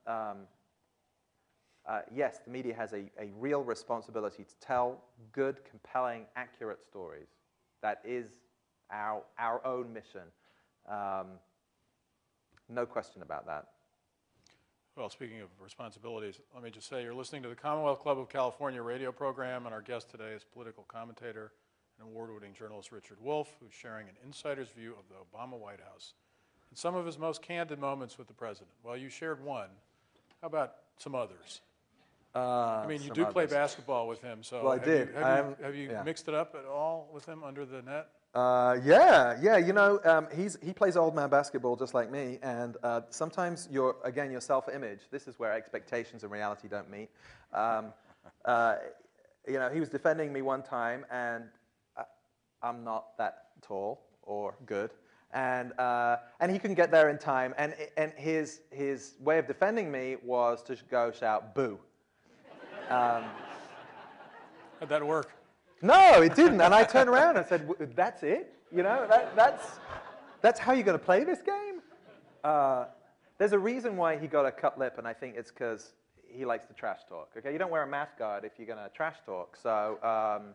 Speaker 2: yes, the media has a real responsibility to tell good, compelling, accurate stories. That is our own mission. No question about that.
Speaker 3: Well, speaking of responsibilities, let me just say you're listening to the Commonwealth Club of California radio program, and our guest today is political commentator and award-winning journalist Richard Wolffe, who's sharing an insider's view of the Obama White House and some of his most candid moments with the president. Well, you shared one. How about some others? I mean, you do play basketball with him, so
Speaker 2: well, I did.
Speaker 3: Have you mixed it up at all with him under the net?
Speaker 2: Yeah. You know, he plays old man basketball just like me, and sometimes your self-image. This is where expectations and reality don't meet. You know, he was defending me one time, and I'm not that tall or good, and he couldn't get there in time, and his way of defending me was to go shout boo.
Speaker 3: How'd that work?
Speaker 2: No, it didn't. And I turned around and said, "That's it? You know, that's how you're going to play this game?" There's a reason why he got a cut lip, and I think it's because he likes to trash talk. Okay, you don't wear a mouth guard if you're going to trash talk. So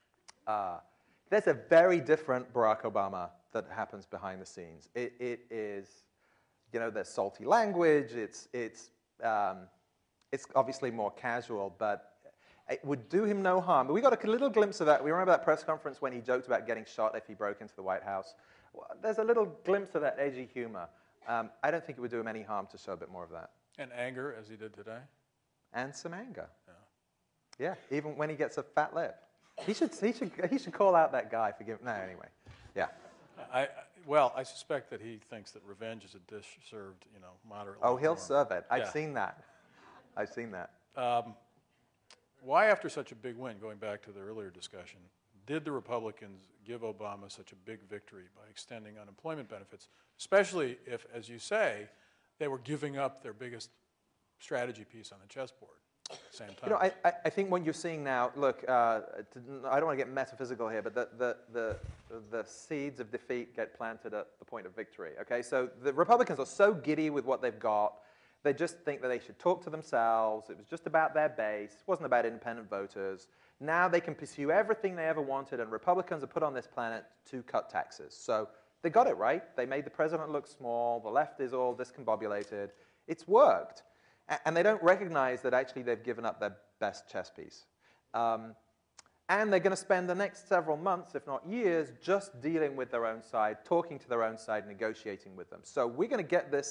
Speaker 2: there's a very different Barack Obama that happens behind the scenes. It is, you know, there's salty language. It's obviously more casual, but it would do him no harm. But we got a little glimpse of that. We remember that press conference when he joked about getting shot if he broke into the White House. Well, there's a little glimpse of that edgy humor. I don't think it would do him any harm to show a bit more of that.
Speaker 3: And anger, as he did today?
Speaker 2: And some anger. Yeah, even when he gets a fat lip. He should call out that guy for giving... No, anyway. Yeah.
Speaker 3: I suspect that he thinks that revenge is a dish served, you know, moderately.
Speaker 2: Oh, he'll serve it. I've seen that. I've seen that.
Speaker 3: Why, after such a big win, going back to the earlier discussion, did the Republicans give Obama such a big victory by extending unemployment benefits, especially if, as you say, they were giving up their biggest strategy piece on the chessboard at the same time?
Speaker 2: You know, I think what you're seeing now, look, I don't want to get metaphysical here, but the seeds of defeat get planted at the point of victory, okay? So the Republicans are so giddy with what they've got, they just think that they should talk to themselves. It was just about their base. It wasn't about independent voters. Now they can pursue everything they ever wanted, and Republicans are put on this planet to cut taxes. So they got it right. They made the president look small. The left is all discombobulated. It's worked. And they don't recognize that actually they've given up their best chess piece. And they're going to spend the next several months, if not years, just dealing with their own side, talking to their own side, negotiating with them. So we're going to get this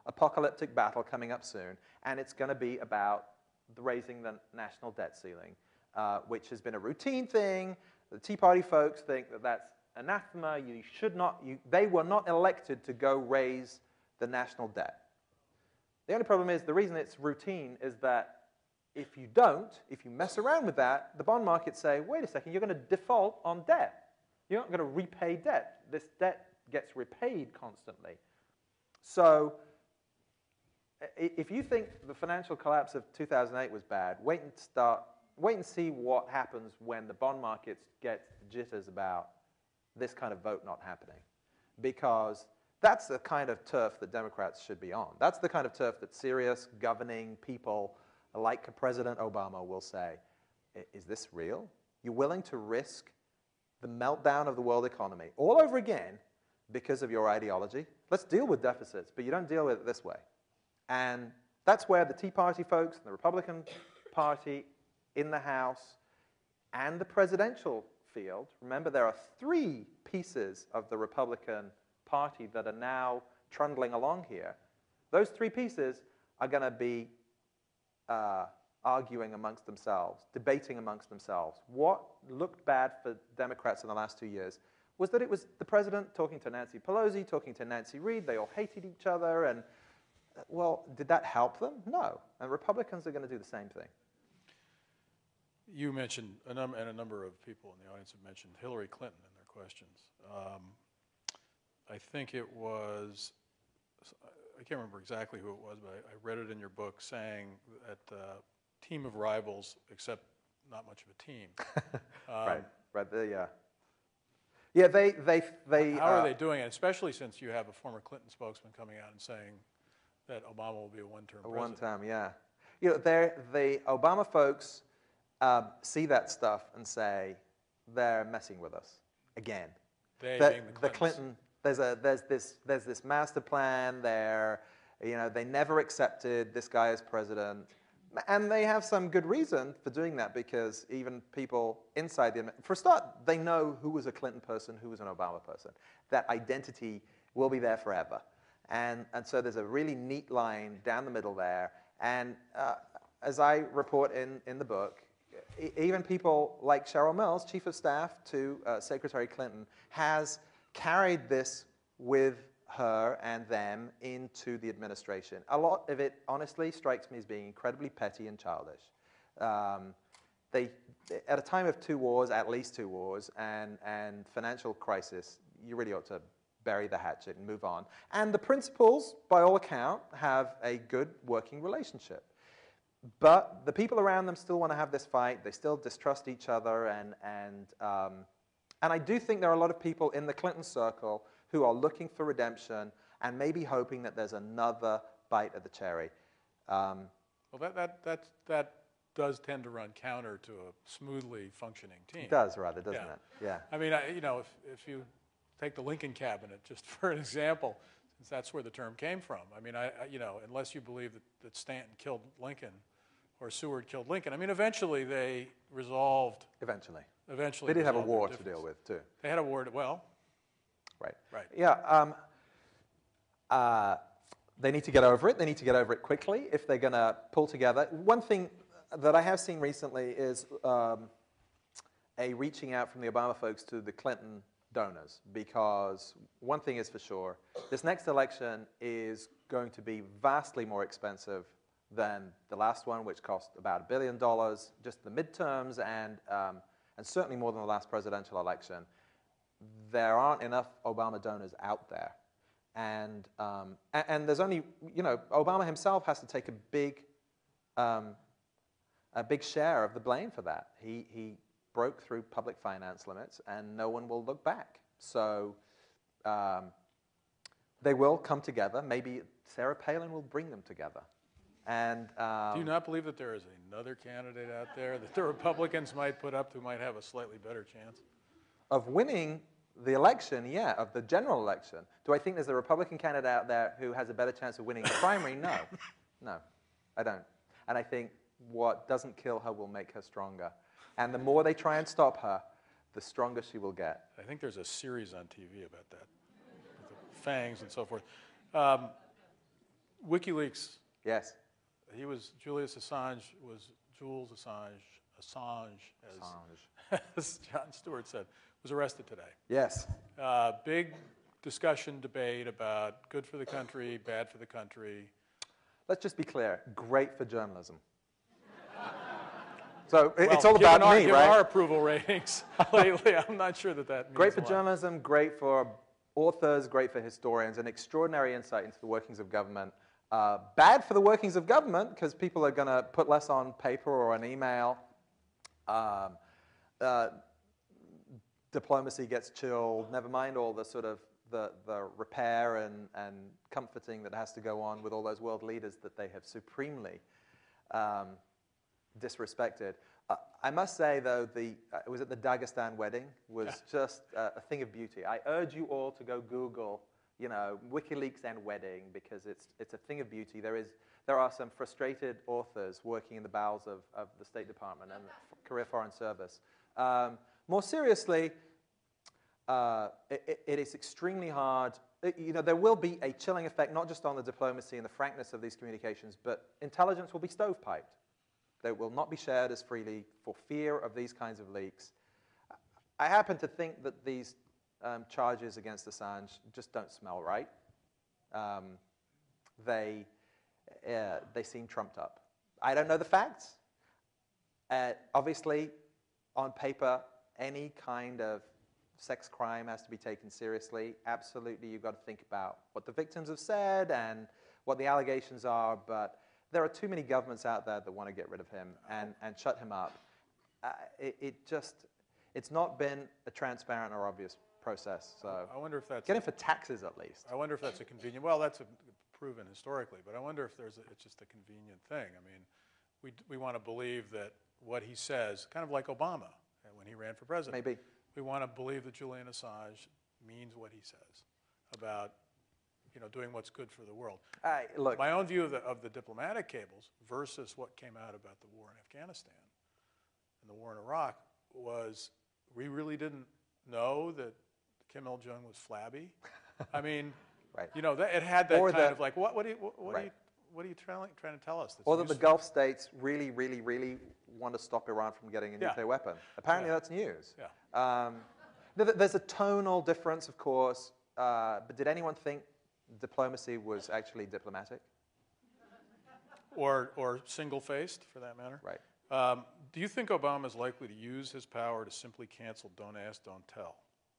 Speaker 2: apocalyptic battle coming up soon, and it's going to be about raising the national debt ceiling, which has been a routine thing. The Tea Party folks think that that's anathema. You should not, they were not elected to go raise the national debt. The only problem is, the reason it's routine is that if you don't, if you mess around with that, the bond markets say, wait a second, you're going to default on debt. You're not going to repay debt. This debt gets repaid constantly. So if you think the financial collapse of 2008 was bad, wait and see what happens when the bond markets get jitters about this kind of vote not happening. Because that's the kind of turf that Democrats should be on. That's the kind of turf that serious governing people like President Obama will say, is this real? You're willing to risk the meltdown of the world economy all over again because of your ideology? Let's deal with deficits, but you don't deal with it this way. And that's where the Tea Party folks and the Republican Party in the House and the presidential field, remember there are 3 pieces of the Republican Party that are now trundling along here. Those 3 pieces are going to be arguing amongst themselves, debating amongst themselves. What looked bad for Democrats in the last 2 years was that it was the president talking to Nancy Pelosi, talking to Nancy Reid. They all hated each other. And, well, did that help them? No. And Republicans are going to do the same thing.
Speaker 3: You mentioned, and a number of people in the audience have mentioned Hillary Clinton in their questions. I think it was, I can't remember exactly who it was, but I read it in your book saying that team of rivals, except not much of a team.
Speaker 2: Right. Yeah, they
Speaker 3: how are they doing it, especially since you have a former Clinton spokesman coming out and saying that Obama will be a one-term president?
Speaker 2: One-term, yeah. You know, the Obama folks see that stuff and say, they're messing with us again.
Speaker 3: They being
Speaker 2: the Clinton, there's this master plan there. You know, they never accepted this guy as president. And they have some good reason for doing that, because even people inside the administration, for a start, they know who was a Clinton person, who was an Obama person. That identity will be there forever. And so there's a really neat line down the middle there. And as I report in the book, even people like Cheryl Mills, chief of staff to Secretary Clinton, has carried this with her and them into the administration. A lot of it, honestly, strikes me as being incredibly petty and childish. At a time of 2 wars, at least 2 wars, and financial crisis, you really ought to bury the hatchet and move on. And the principals, by all account, have a good working relationship. But the people around them still want to have this fight. They still distrust each other. And I do think there are a lot of people in the Clinton circle who are looking for redemption and maybe hoping that there's another bite at the cherry.
Speaker 3: Well, that does tend to run counter to a smoothly functioning team.
Speaker 2: It does, rather, doesn't it? Yeah.
Speaker 3: I mean, you know, if you take the Lincoln cabinet, just for an example, since that's where the term came from. I mean, you know, unless you believe that Stanton killed Lincoln or Seward killed Lincoln, I mean, eventually they resolved.
Speaker 2: Eventually.
Speaker 3: Eventually.
Speaker 2: They did have a war to deal with, too.
Speaker 3: They had a war, well.
Speaker 2: Right.
Speaker 3: Right.
Speaker 2: Yeah. They need to get over it. They need to get over it quickly if they're going to pull together. One thing that I have seen recently is a reaching out from the Obama folks to the Clinton donors, because one thing is for sure, this next election is going to be vastly more expensive than the last one, which cost about $1 billion, just the midterms, and certainly more than the last presidential election. There aren't enough Obama donors out there. And there's only, you know, Obama himself has to take a big share of the blame for that. He broke through public finance limits, and no one will look back. So they will come together. Maybe Sarah Palin will bring them together. And
Speaker 3: do you not believe that there is another candidate out there that the Republicans might put up who might have a slightly better chance?
Speaker 2: Of winning the election, yeah, of the general election. Do I think there's a Republican candidate out there who has a better chance of winning the primary? No. No, I don't. And I think what doesn't kill her will make her stronger. And the more they try and stop her, the stronger she will get.
Speaker 3: I think there's a series on TV about that, with the fangs and so forth.
Speaker 1: WikiLeaks.
Speaker 2: Yes.
Speaker 1: Julius Assange was Jules Assange, as Jon Stewart said, was arrested today.
Speaker 2: Yes.
Speaker 1: Big discussion, debate about good for the country, bad for the country.
Speaker 2: Let's just be clear. Great for journalism. So it's all about me,
Speaker 1: given
Speaker 2: right?
Speaker 1: our approval ratings lately, I'm not sure that means
Speaker 2: Great for
Speaker 1: a lot.
Speaker 2: journalism, great for authors, great for historians, an extraordinary insight into the workings of government. Bad for the workings of government because people are going to put less on paper or on email. Diplomacy gets chilled. Never mind all the sort of the repair and comforting that has to go on with all those world leaders that they have supremely disrespected. I must say, though, was it the Dagestan wedding was just a thing of beauty. I urge you all to go Google, WikiLeaks and wedding, because it's a thing of beauty. There are some frustrated authors working in the bowels of the State Department and the Career Foreign Service. More seriously, it is extremely hard. There will be a chilling effect, not just on the diplomacy and the frankness of these communications, but intelligence will be stovepiped. They will not be shared as freely for fear of these kinds of leaks. I happen to think that these charges against Assange just don't smell right. They seem trumped up. I don't know the facts. Obviously, on paper, any kind of sex crime has to be taken seriously. Absolutely, you've got to think about what the victims have said and what the allegations are, but there are too many governments out there that want to get rid of him and shut him up. It's not been a transparent or obvious process. So
Speaker 1: I wonder if that's
Speaker 2: get him for taxes at least.
Speaker 1: I wonder if that's a convenient. Well, that's proven historically, but I wonder if it's just a convenient thing. I mean, we want to believe that what he says, kind of like Obama when he ran for president.
Speaker 2: Maybe.
Speaker 1: We want to believe that Julian Assange means what he says about doing what's good for the world.
Speaker 2: Look,
Speaker 1: my own view of the diplomatic cables versus what came out about the war in Afghanistan and the war in Iraq was we really didn't know that Kim Il-jung was flabby. I mean,
Speaker 2: right.
Speaker 1: It had that
Speaker 2: Or
Speaker 1: kind
Speaker 2: that-
Speaker 1: of like, what are you
Speaker 2: Right.
Speaker 1: trying to tell us? That's
Speaker 2: or that the
Speaker 1: useful?
Speaker 2: Gulf states really, really, really want to stop Iran from getting a nuclear weapon. Apparently that's news.
Speaker 1: Yeah.
Speaker 2: There's a tonal difference, of course, but did anyone think diplomacy was actually diplomatic?
Speaker 1: Or single-faced, for that matter.
Speaker 2: Right.
Speaker 1: Do you think Obama is likely to use his power to simply cancel Don't Ask, Don't Tell?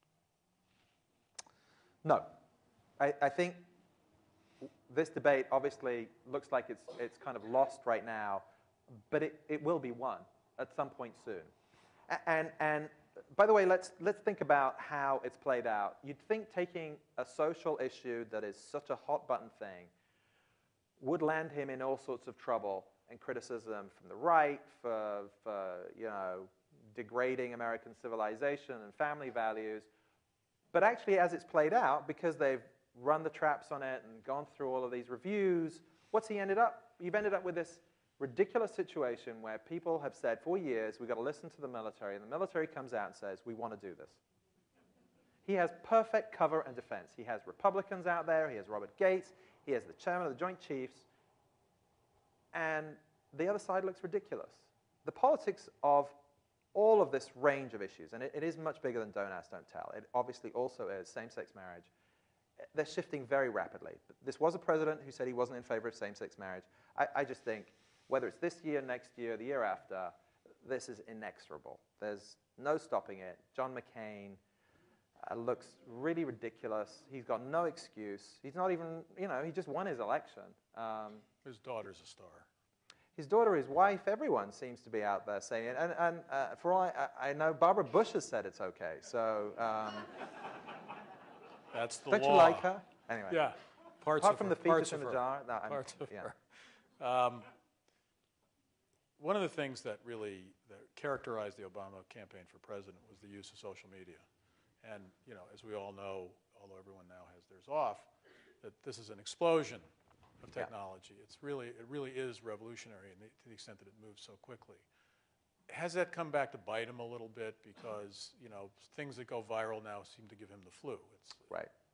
Speaker 2: No. I think this debate obviously looks like it's kind of lost right now, but it will be won at some point soon. And by the way, let's think about how it's played out. You'd think taking a social issue that is such a hot-button thing would land him in all sorts of trouble and criticism from the right for degrading American civilization and family values. But actually, as it's played out, because they've run the traps on it and gone through all of these reviews, what's he ended up? You've ended up with this ridiculous situation where people have said for years, we've got to listen to the military, and the military comes out and says, we want to do this. He has perfect cover and defense. He has Republicans out there, he has Robert Gates, he has the chairman of the Joint Chiefs, and the other side looks ridiculous. The politics of all of this range of issues, and it is much bigger than Don't Ask, Don't Tell. It obviously also is same-sex marriage. They're shifting very rapidly. This was a president who said he wasn't in favor of same-sex marriage. I just think, whether it's this year, next year, the year after, this is inexorable. There's no stopping it. John McCain looks really ridiculous. He's got no excuse. He's not even, he just won his election.
Speaker 1: His daughter's a star.
Speaker 2: His daughter, his wife, everyone seems to be out there saying it. And for all I know, Barbara Bush has said it's okay. So
Speaker 1: that's the
Speaker 2: don't
Speaker 1: law.
Speaker 2: you like her? Anyway.
Speaker 1: Yeah.
Speaker 2: Apart from the fetus in the jar. No,
Speaker 1: Parts of
Speaker 2: yeah.
Speaker 1: her. One of the things that characterized the Obama campaign for president was the use of social media. And, as we all know, although everyone now has theirs off, that this is an explosion of technology. Yeah. It really is revolutionary to the extent that it moves so quickly. Has that come back to bite him a little bit because, things that go viral now seem to give him the flu?
Speaker 2: Right.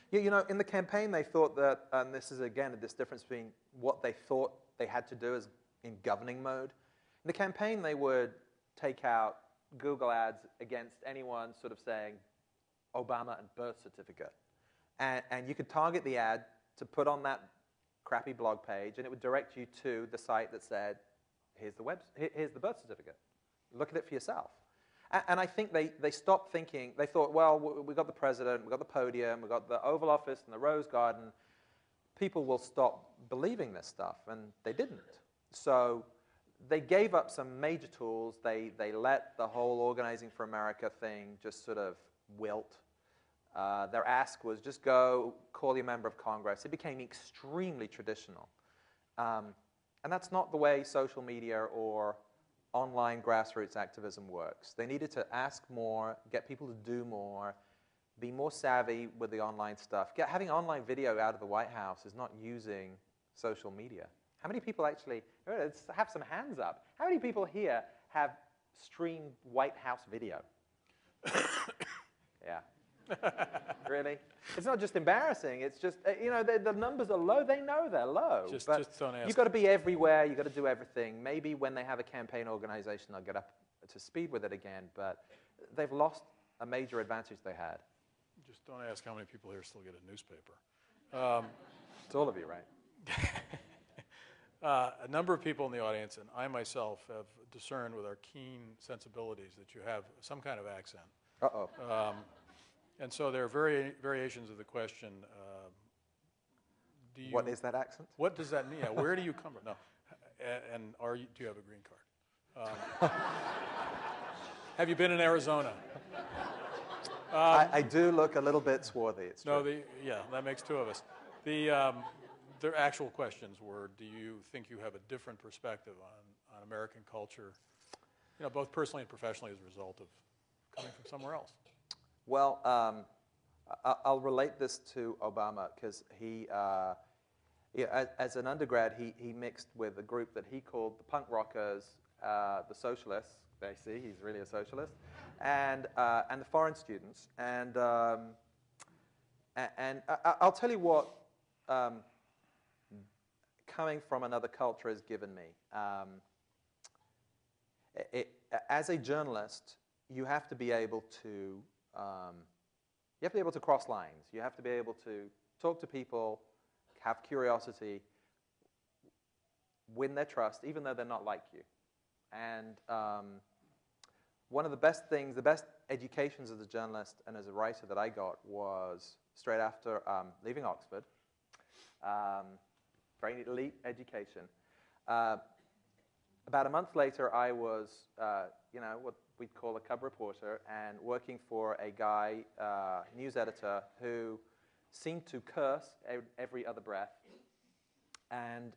Speaker 2: You know, in the campaign, they thought that, and this is, again, this difference between what they thought they had to do as in governing mode. In the campaign, they would take out Google ads against anyone sort of saying Obama and birth certificate. And you could target the ad to put on that crappy blog page, and it would direct you to the site that said, here's the birth certificate. Look at it for yourself. And I think they stopped thinking. They thought, well, we got the president, we got the podium, we got the Oval Office and the Rose Garden. People will stop believing this stuff, and they didn't. So they gave up some major tools. They let the whole Organizing for America thing just sort of wilt. Their ask was just go call your member of Congress. It became extremely traditional. And that's not the way social media or online grassroots activism works. They needed to ask more, get people to do more, be more savvy with the online stuff. Having online video out of the White House is not using social media. How many people actually, let's have some hands up. How many people here have streamed White House video? Yeah. Really? It's not just embarrassing. It's just, you know, the numbers are low. They know they're low.
Speaker 3: Just don't ask.
Speaker 2: You've got to be everywhere. You've got to do everything. Maybe when they have a campaign organization, they'll get up to speed with it again. But they've lost a major advantage they had.
Speaker 3: Just don't ask how many people here still get a newspaper.
Speaker 2: It's all of you, right?
Speaker 3: A number of people in the audience, and I myself, have discerned with our keen sensibilities that you have some kind of accent.
Speaker 2: Uh-oh.
Speaker 3: And so there are variations of the question.
Speaker 2: What is that accent?
Speaker 3: What does that mean? Yeah, where do you come from? No. And do you have a green card? Have you been in Arizona?
Speaker 2: I do look a little bit swarthy. It's true.
Speaker 3: No, yeah, that makes two of us. The actual questions were, do you think you have a different perspective on American culture, you know, both personally and professionally as a result of coming from somewhere else?
Speaker 2: Well, I'll relate this to Obama because he, as an undergrad, he mixed with a group that he called the punk rockers, the socialists. They see he's really a socialist, and the foreign students. And I'll tell you what coming from another culture has given me. As a journalist, you have to be able to cross lines. You have to be able to talk to people, have curiosity, win their trust, even though they're not like you. And one of the best things, the best educations as a journalist and as a writer that I got was straight after leaving Oxford. Very elite education. About a month later, I was, what we'd call a cub reporter, and working for a guy, news editor, who seemed to curse every other breath. And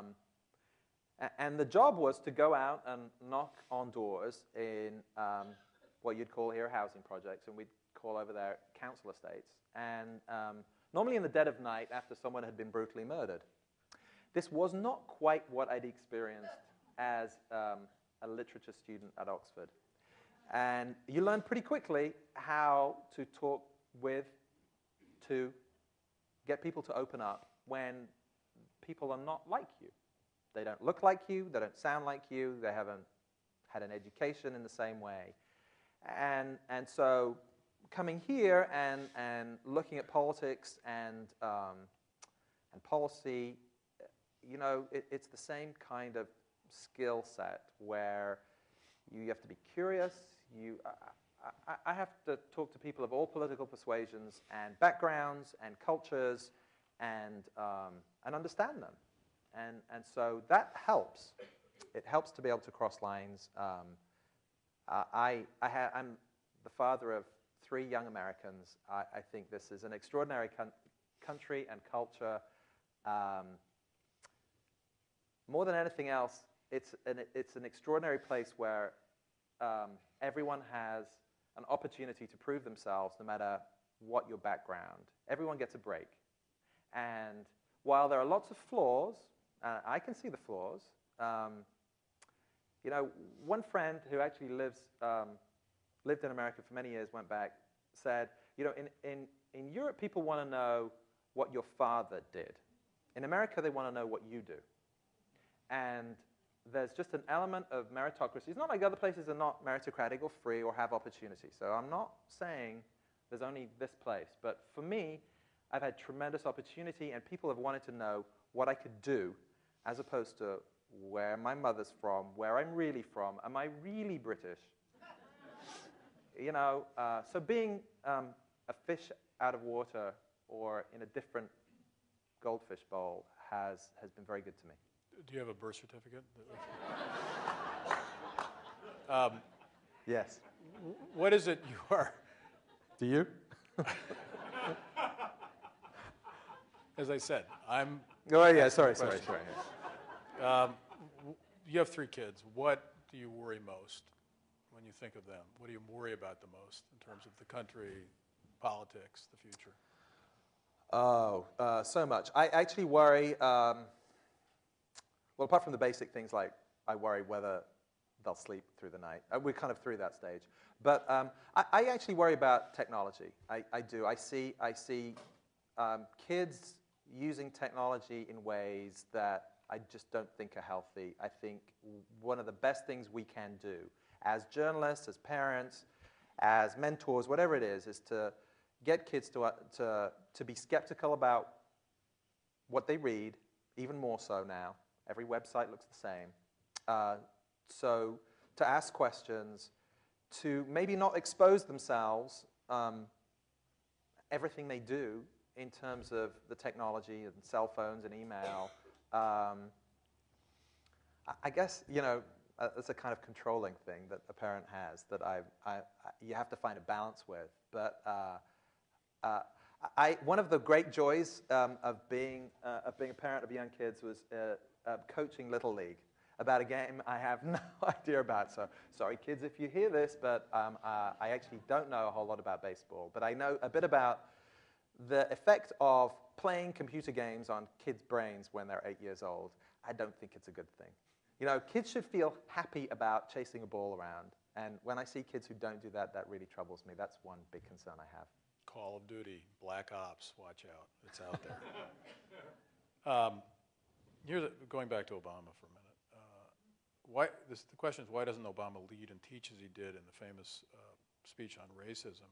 Speaker 2: the job was to go out and knock on doors in what you'd call here housing projects, and we'd call over there council estates. And normally in the dead of night after someone had been brutally murdered. This was not quite what I'd experienced as a literature student at Oxford. And you learn pretty quickly how to talk to get people to open up when people are not like you. They don't look like you, they don't sound like you, they haven't had an education in the same way. And so coming here and looking at politics and policy, you know, it's the same kind of skill set where you have to be curious. I have to talk to people of all political persuasions and backgrounds and cultures and understand them. And so that helps. It helps to be able to cross lines. I'm the father of 3 young Americans. I think this is an extraordinary country and culture. More than anything else, it's an extraordinary place where everyone has an opportunity to prove themselves no matter what your background. Everyone gets a break. And while there are lots of flaws, I can see the flaws. You know, one friend who actually lived in America for many years, went back, said, you know, in In Europe, people want to know what your father did. In America, they want to know what you do. And there's just an element of meritocracy. It's not like other places are not meritocratic or free or have opportunity. So I'm not saying there's only this place. But for me, I've had tremendous opportunity, and people have wanted to know what I could do as opposed to where my mother's from, where I'm really from, am I really British? You know, so being a fish out of water or in a different goldfish bowl has been very good to me.
Speaker 3: Do you have a birth certificate?
Speaker 2: Yes.
Speaker 3: What is it you are?
Speaker 2: Do you?
Speaker 3: As I said, I'm...
Speaker 2: Oh, yeah, sorry.
Speaker 3: You have 3 kids. What do you worry most when you think of them? What do you worry about the most in terms of the country, politics, the future?
Speaker 2: Oh, so much. I actually worry, well, apart from the basic things like I worry whether they'll sleep through the night. We're kind of through that stage. But I actually worry about technology. I do. I see kids using technology in ways that I just don't think are healthy. I think one of the best things we can do as journalists, as parents, as mentors, whatever it is to get kids to be skeptical about what they read, even more so now. Every website looks the same. So to ask questions, to maybe not expose themselves, everything they do in terms of the technology and cell phones and email. I guess, you know, it's a kind of controlling thing that a parent has that you have to find a balance with. But one of the great joys of being a parent of young kids was coaching Little League about a game I have no idea about. So sorry, kids, if you hear this, but I actually don't know a whole lot about baseball. But I know a bit about the effect of playing computer games on kids' brains when they're 8 years old. I don't think it's a good thing. You know, kids should feel happy about chasing a ball around. And when I see kids who don't do that, that really troubles me. That's one big concern I have.
Speaker 3: Call of Duty, Black Ops, watch out. It's out there. Going back to Obama for a minute. The question is, why doesn't Obama lead and teach as he did in the famous speech on racism?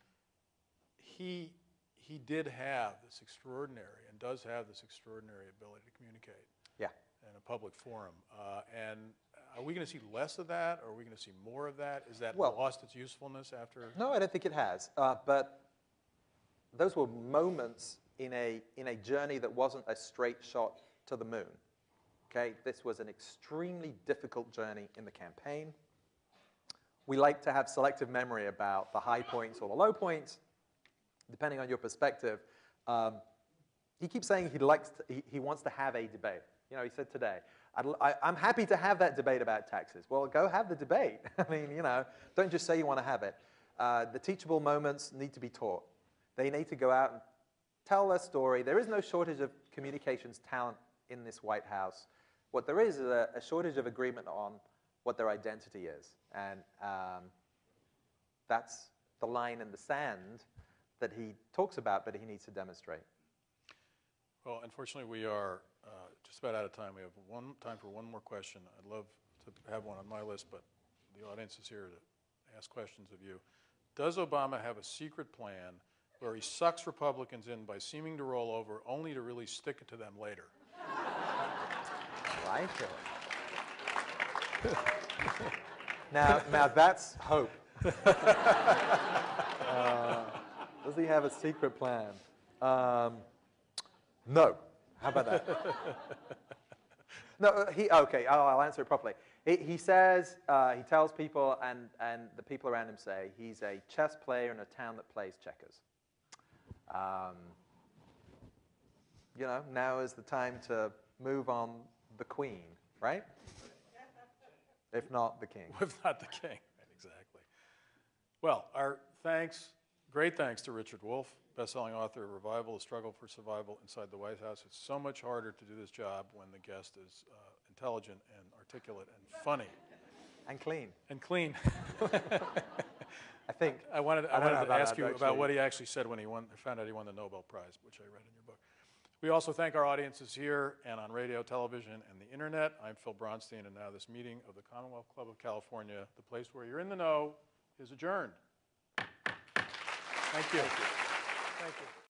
Speaker 3: He did have this extraordinary, and does have this extraordinary ability to communicate.
Speaker 2: Yeah.
Speaker 3: In a public forum. And are we going to see less of that, or are we going to see more of that? Is that lost its usefulness after?
Speaker 2: No, I don't think it has. But those were moments in a journey that wasn't a straight shot to the moon. Okay? This was an extremely difficult journey in the campaign. We like to have selective memory about the high points or the low points, depending on your perspective. He keeps saying he wants to have a debate. You know, he said today, I'm happy to have that debate about taxes. Well, go have the debate. I mean, you know, don't just say you want to have it. The teachable moments need to be taught. They need to go out and tell their story. There is no shortage of communications talent in this White House. What there is a shortage of agreement on what their identity is. And that's the line in the sand that he talks about, but he needs to demonstrate.
Speaker 3: Well, unfortunately, we are just about out of time. We have time for one more question. I'd love to have one on my list, but the audience is here to ask questions of you. Does Obama have a secret plan where he sucks Republicans in by seeming to roll over only to really stick it to them later?
Speaker 2: I like it. Now that's hope. Does he have a secret plan? No. How about that? No, okay, I'll answer it properly. He says, he tells people, and the people around him say, he's a chess player in a town that plays checkers. You know, now is the time to move on the queen, right? If not the king.
Speaker 3: If not the king, right, exactly. Well, our great thanks to Richard Wolffe, best-selling author of Revival, The Struggle for Survival Inside the White House. It's so much harder to do this job when the guest is intelligent and articulate and funny.
Speaker 2: And clean.
Speaker 3: And clean.
Speaker 2: I think.
Speaker 3: I wanted
Speaker 2: I don't know
Speaker 3: to
Speaker 2: about
Speaker 3: ask
Speaker 2: that,
Speaker 3: you
Speaker 2: actually.
Speaker 3: about what he actually said when he found out he won the Nobel Prize, which I read in your book. We also thank our audiences here and on radio, television, and the internet. I'm Phil Bronstein, and now this meeting of the Commonwealth Club of California, the place where you're in the know, is adjourned. Thank you. Thank you.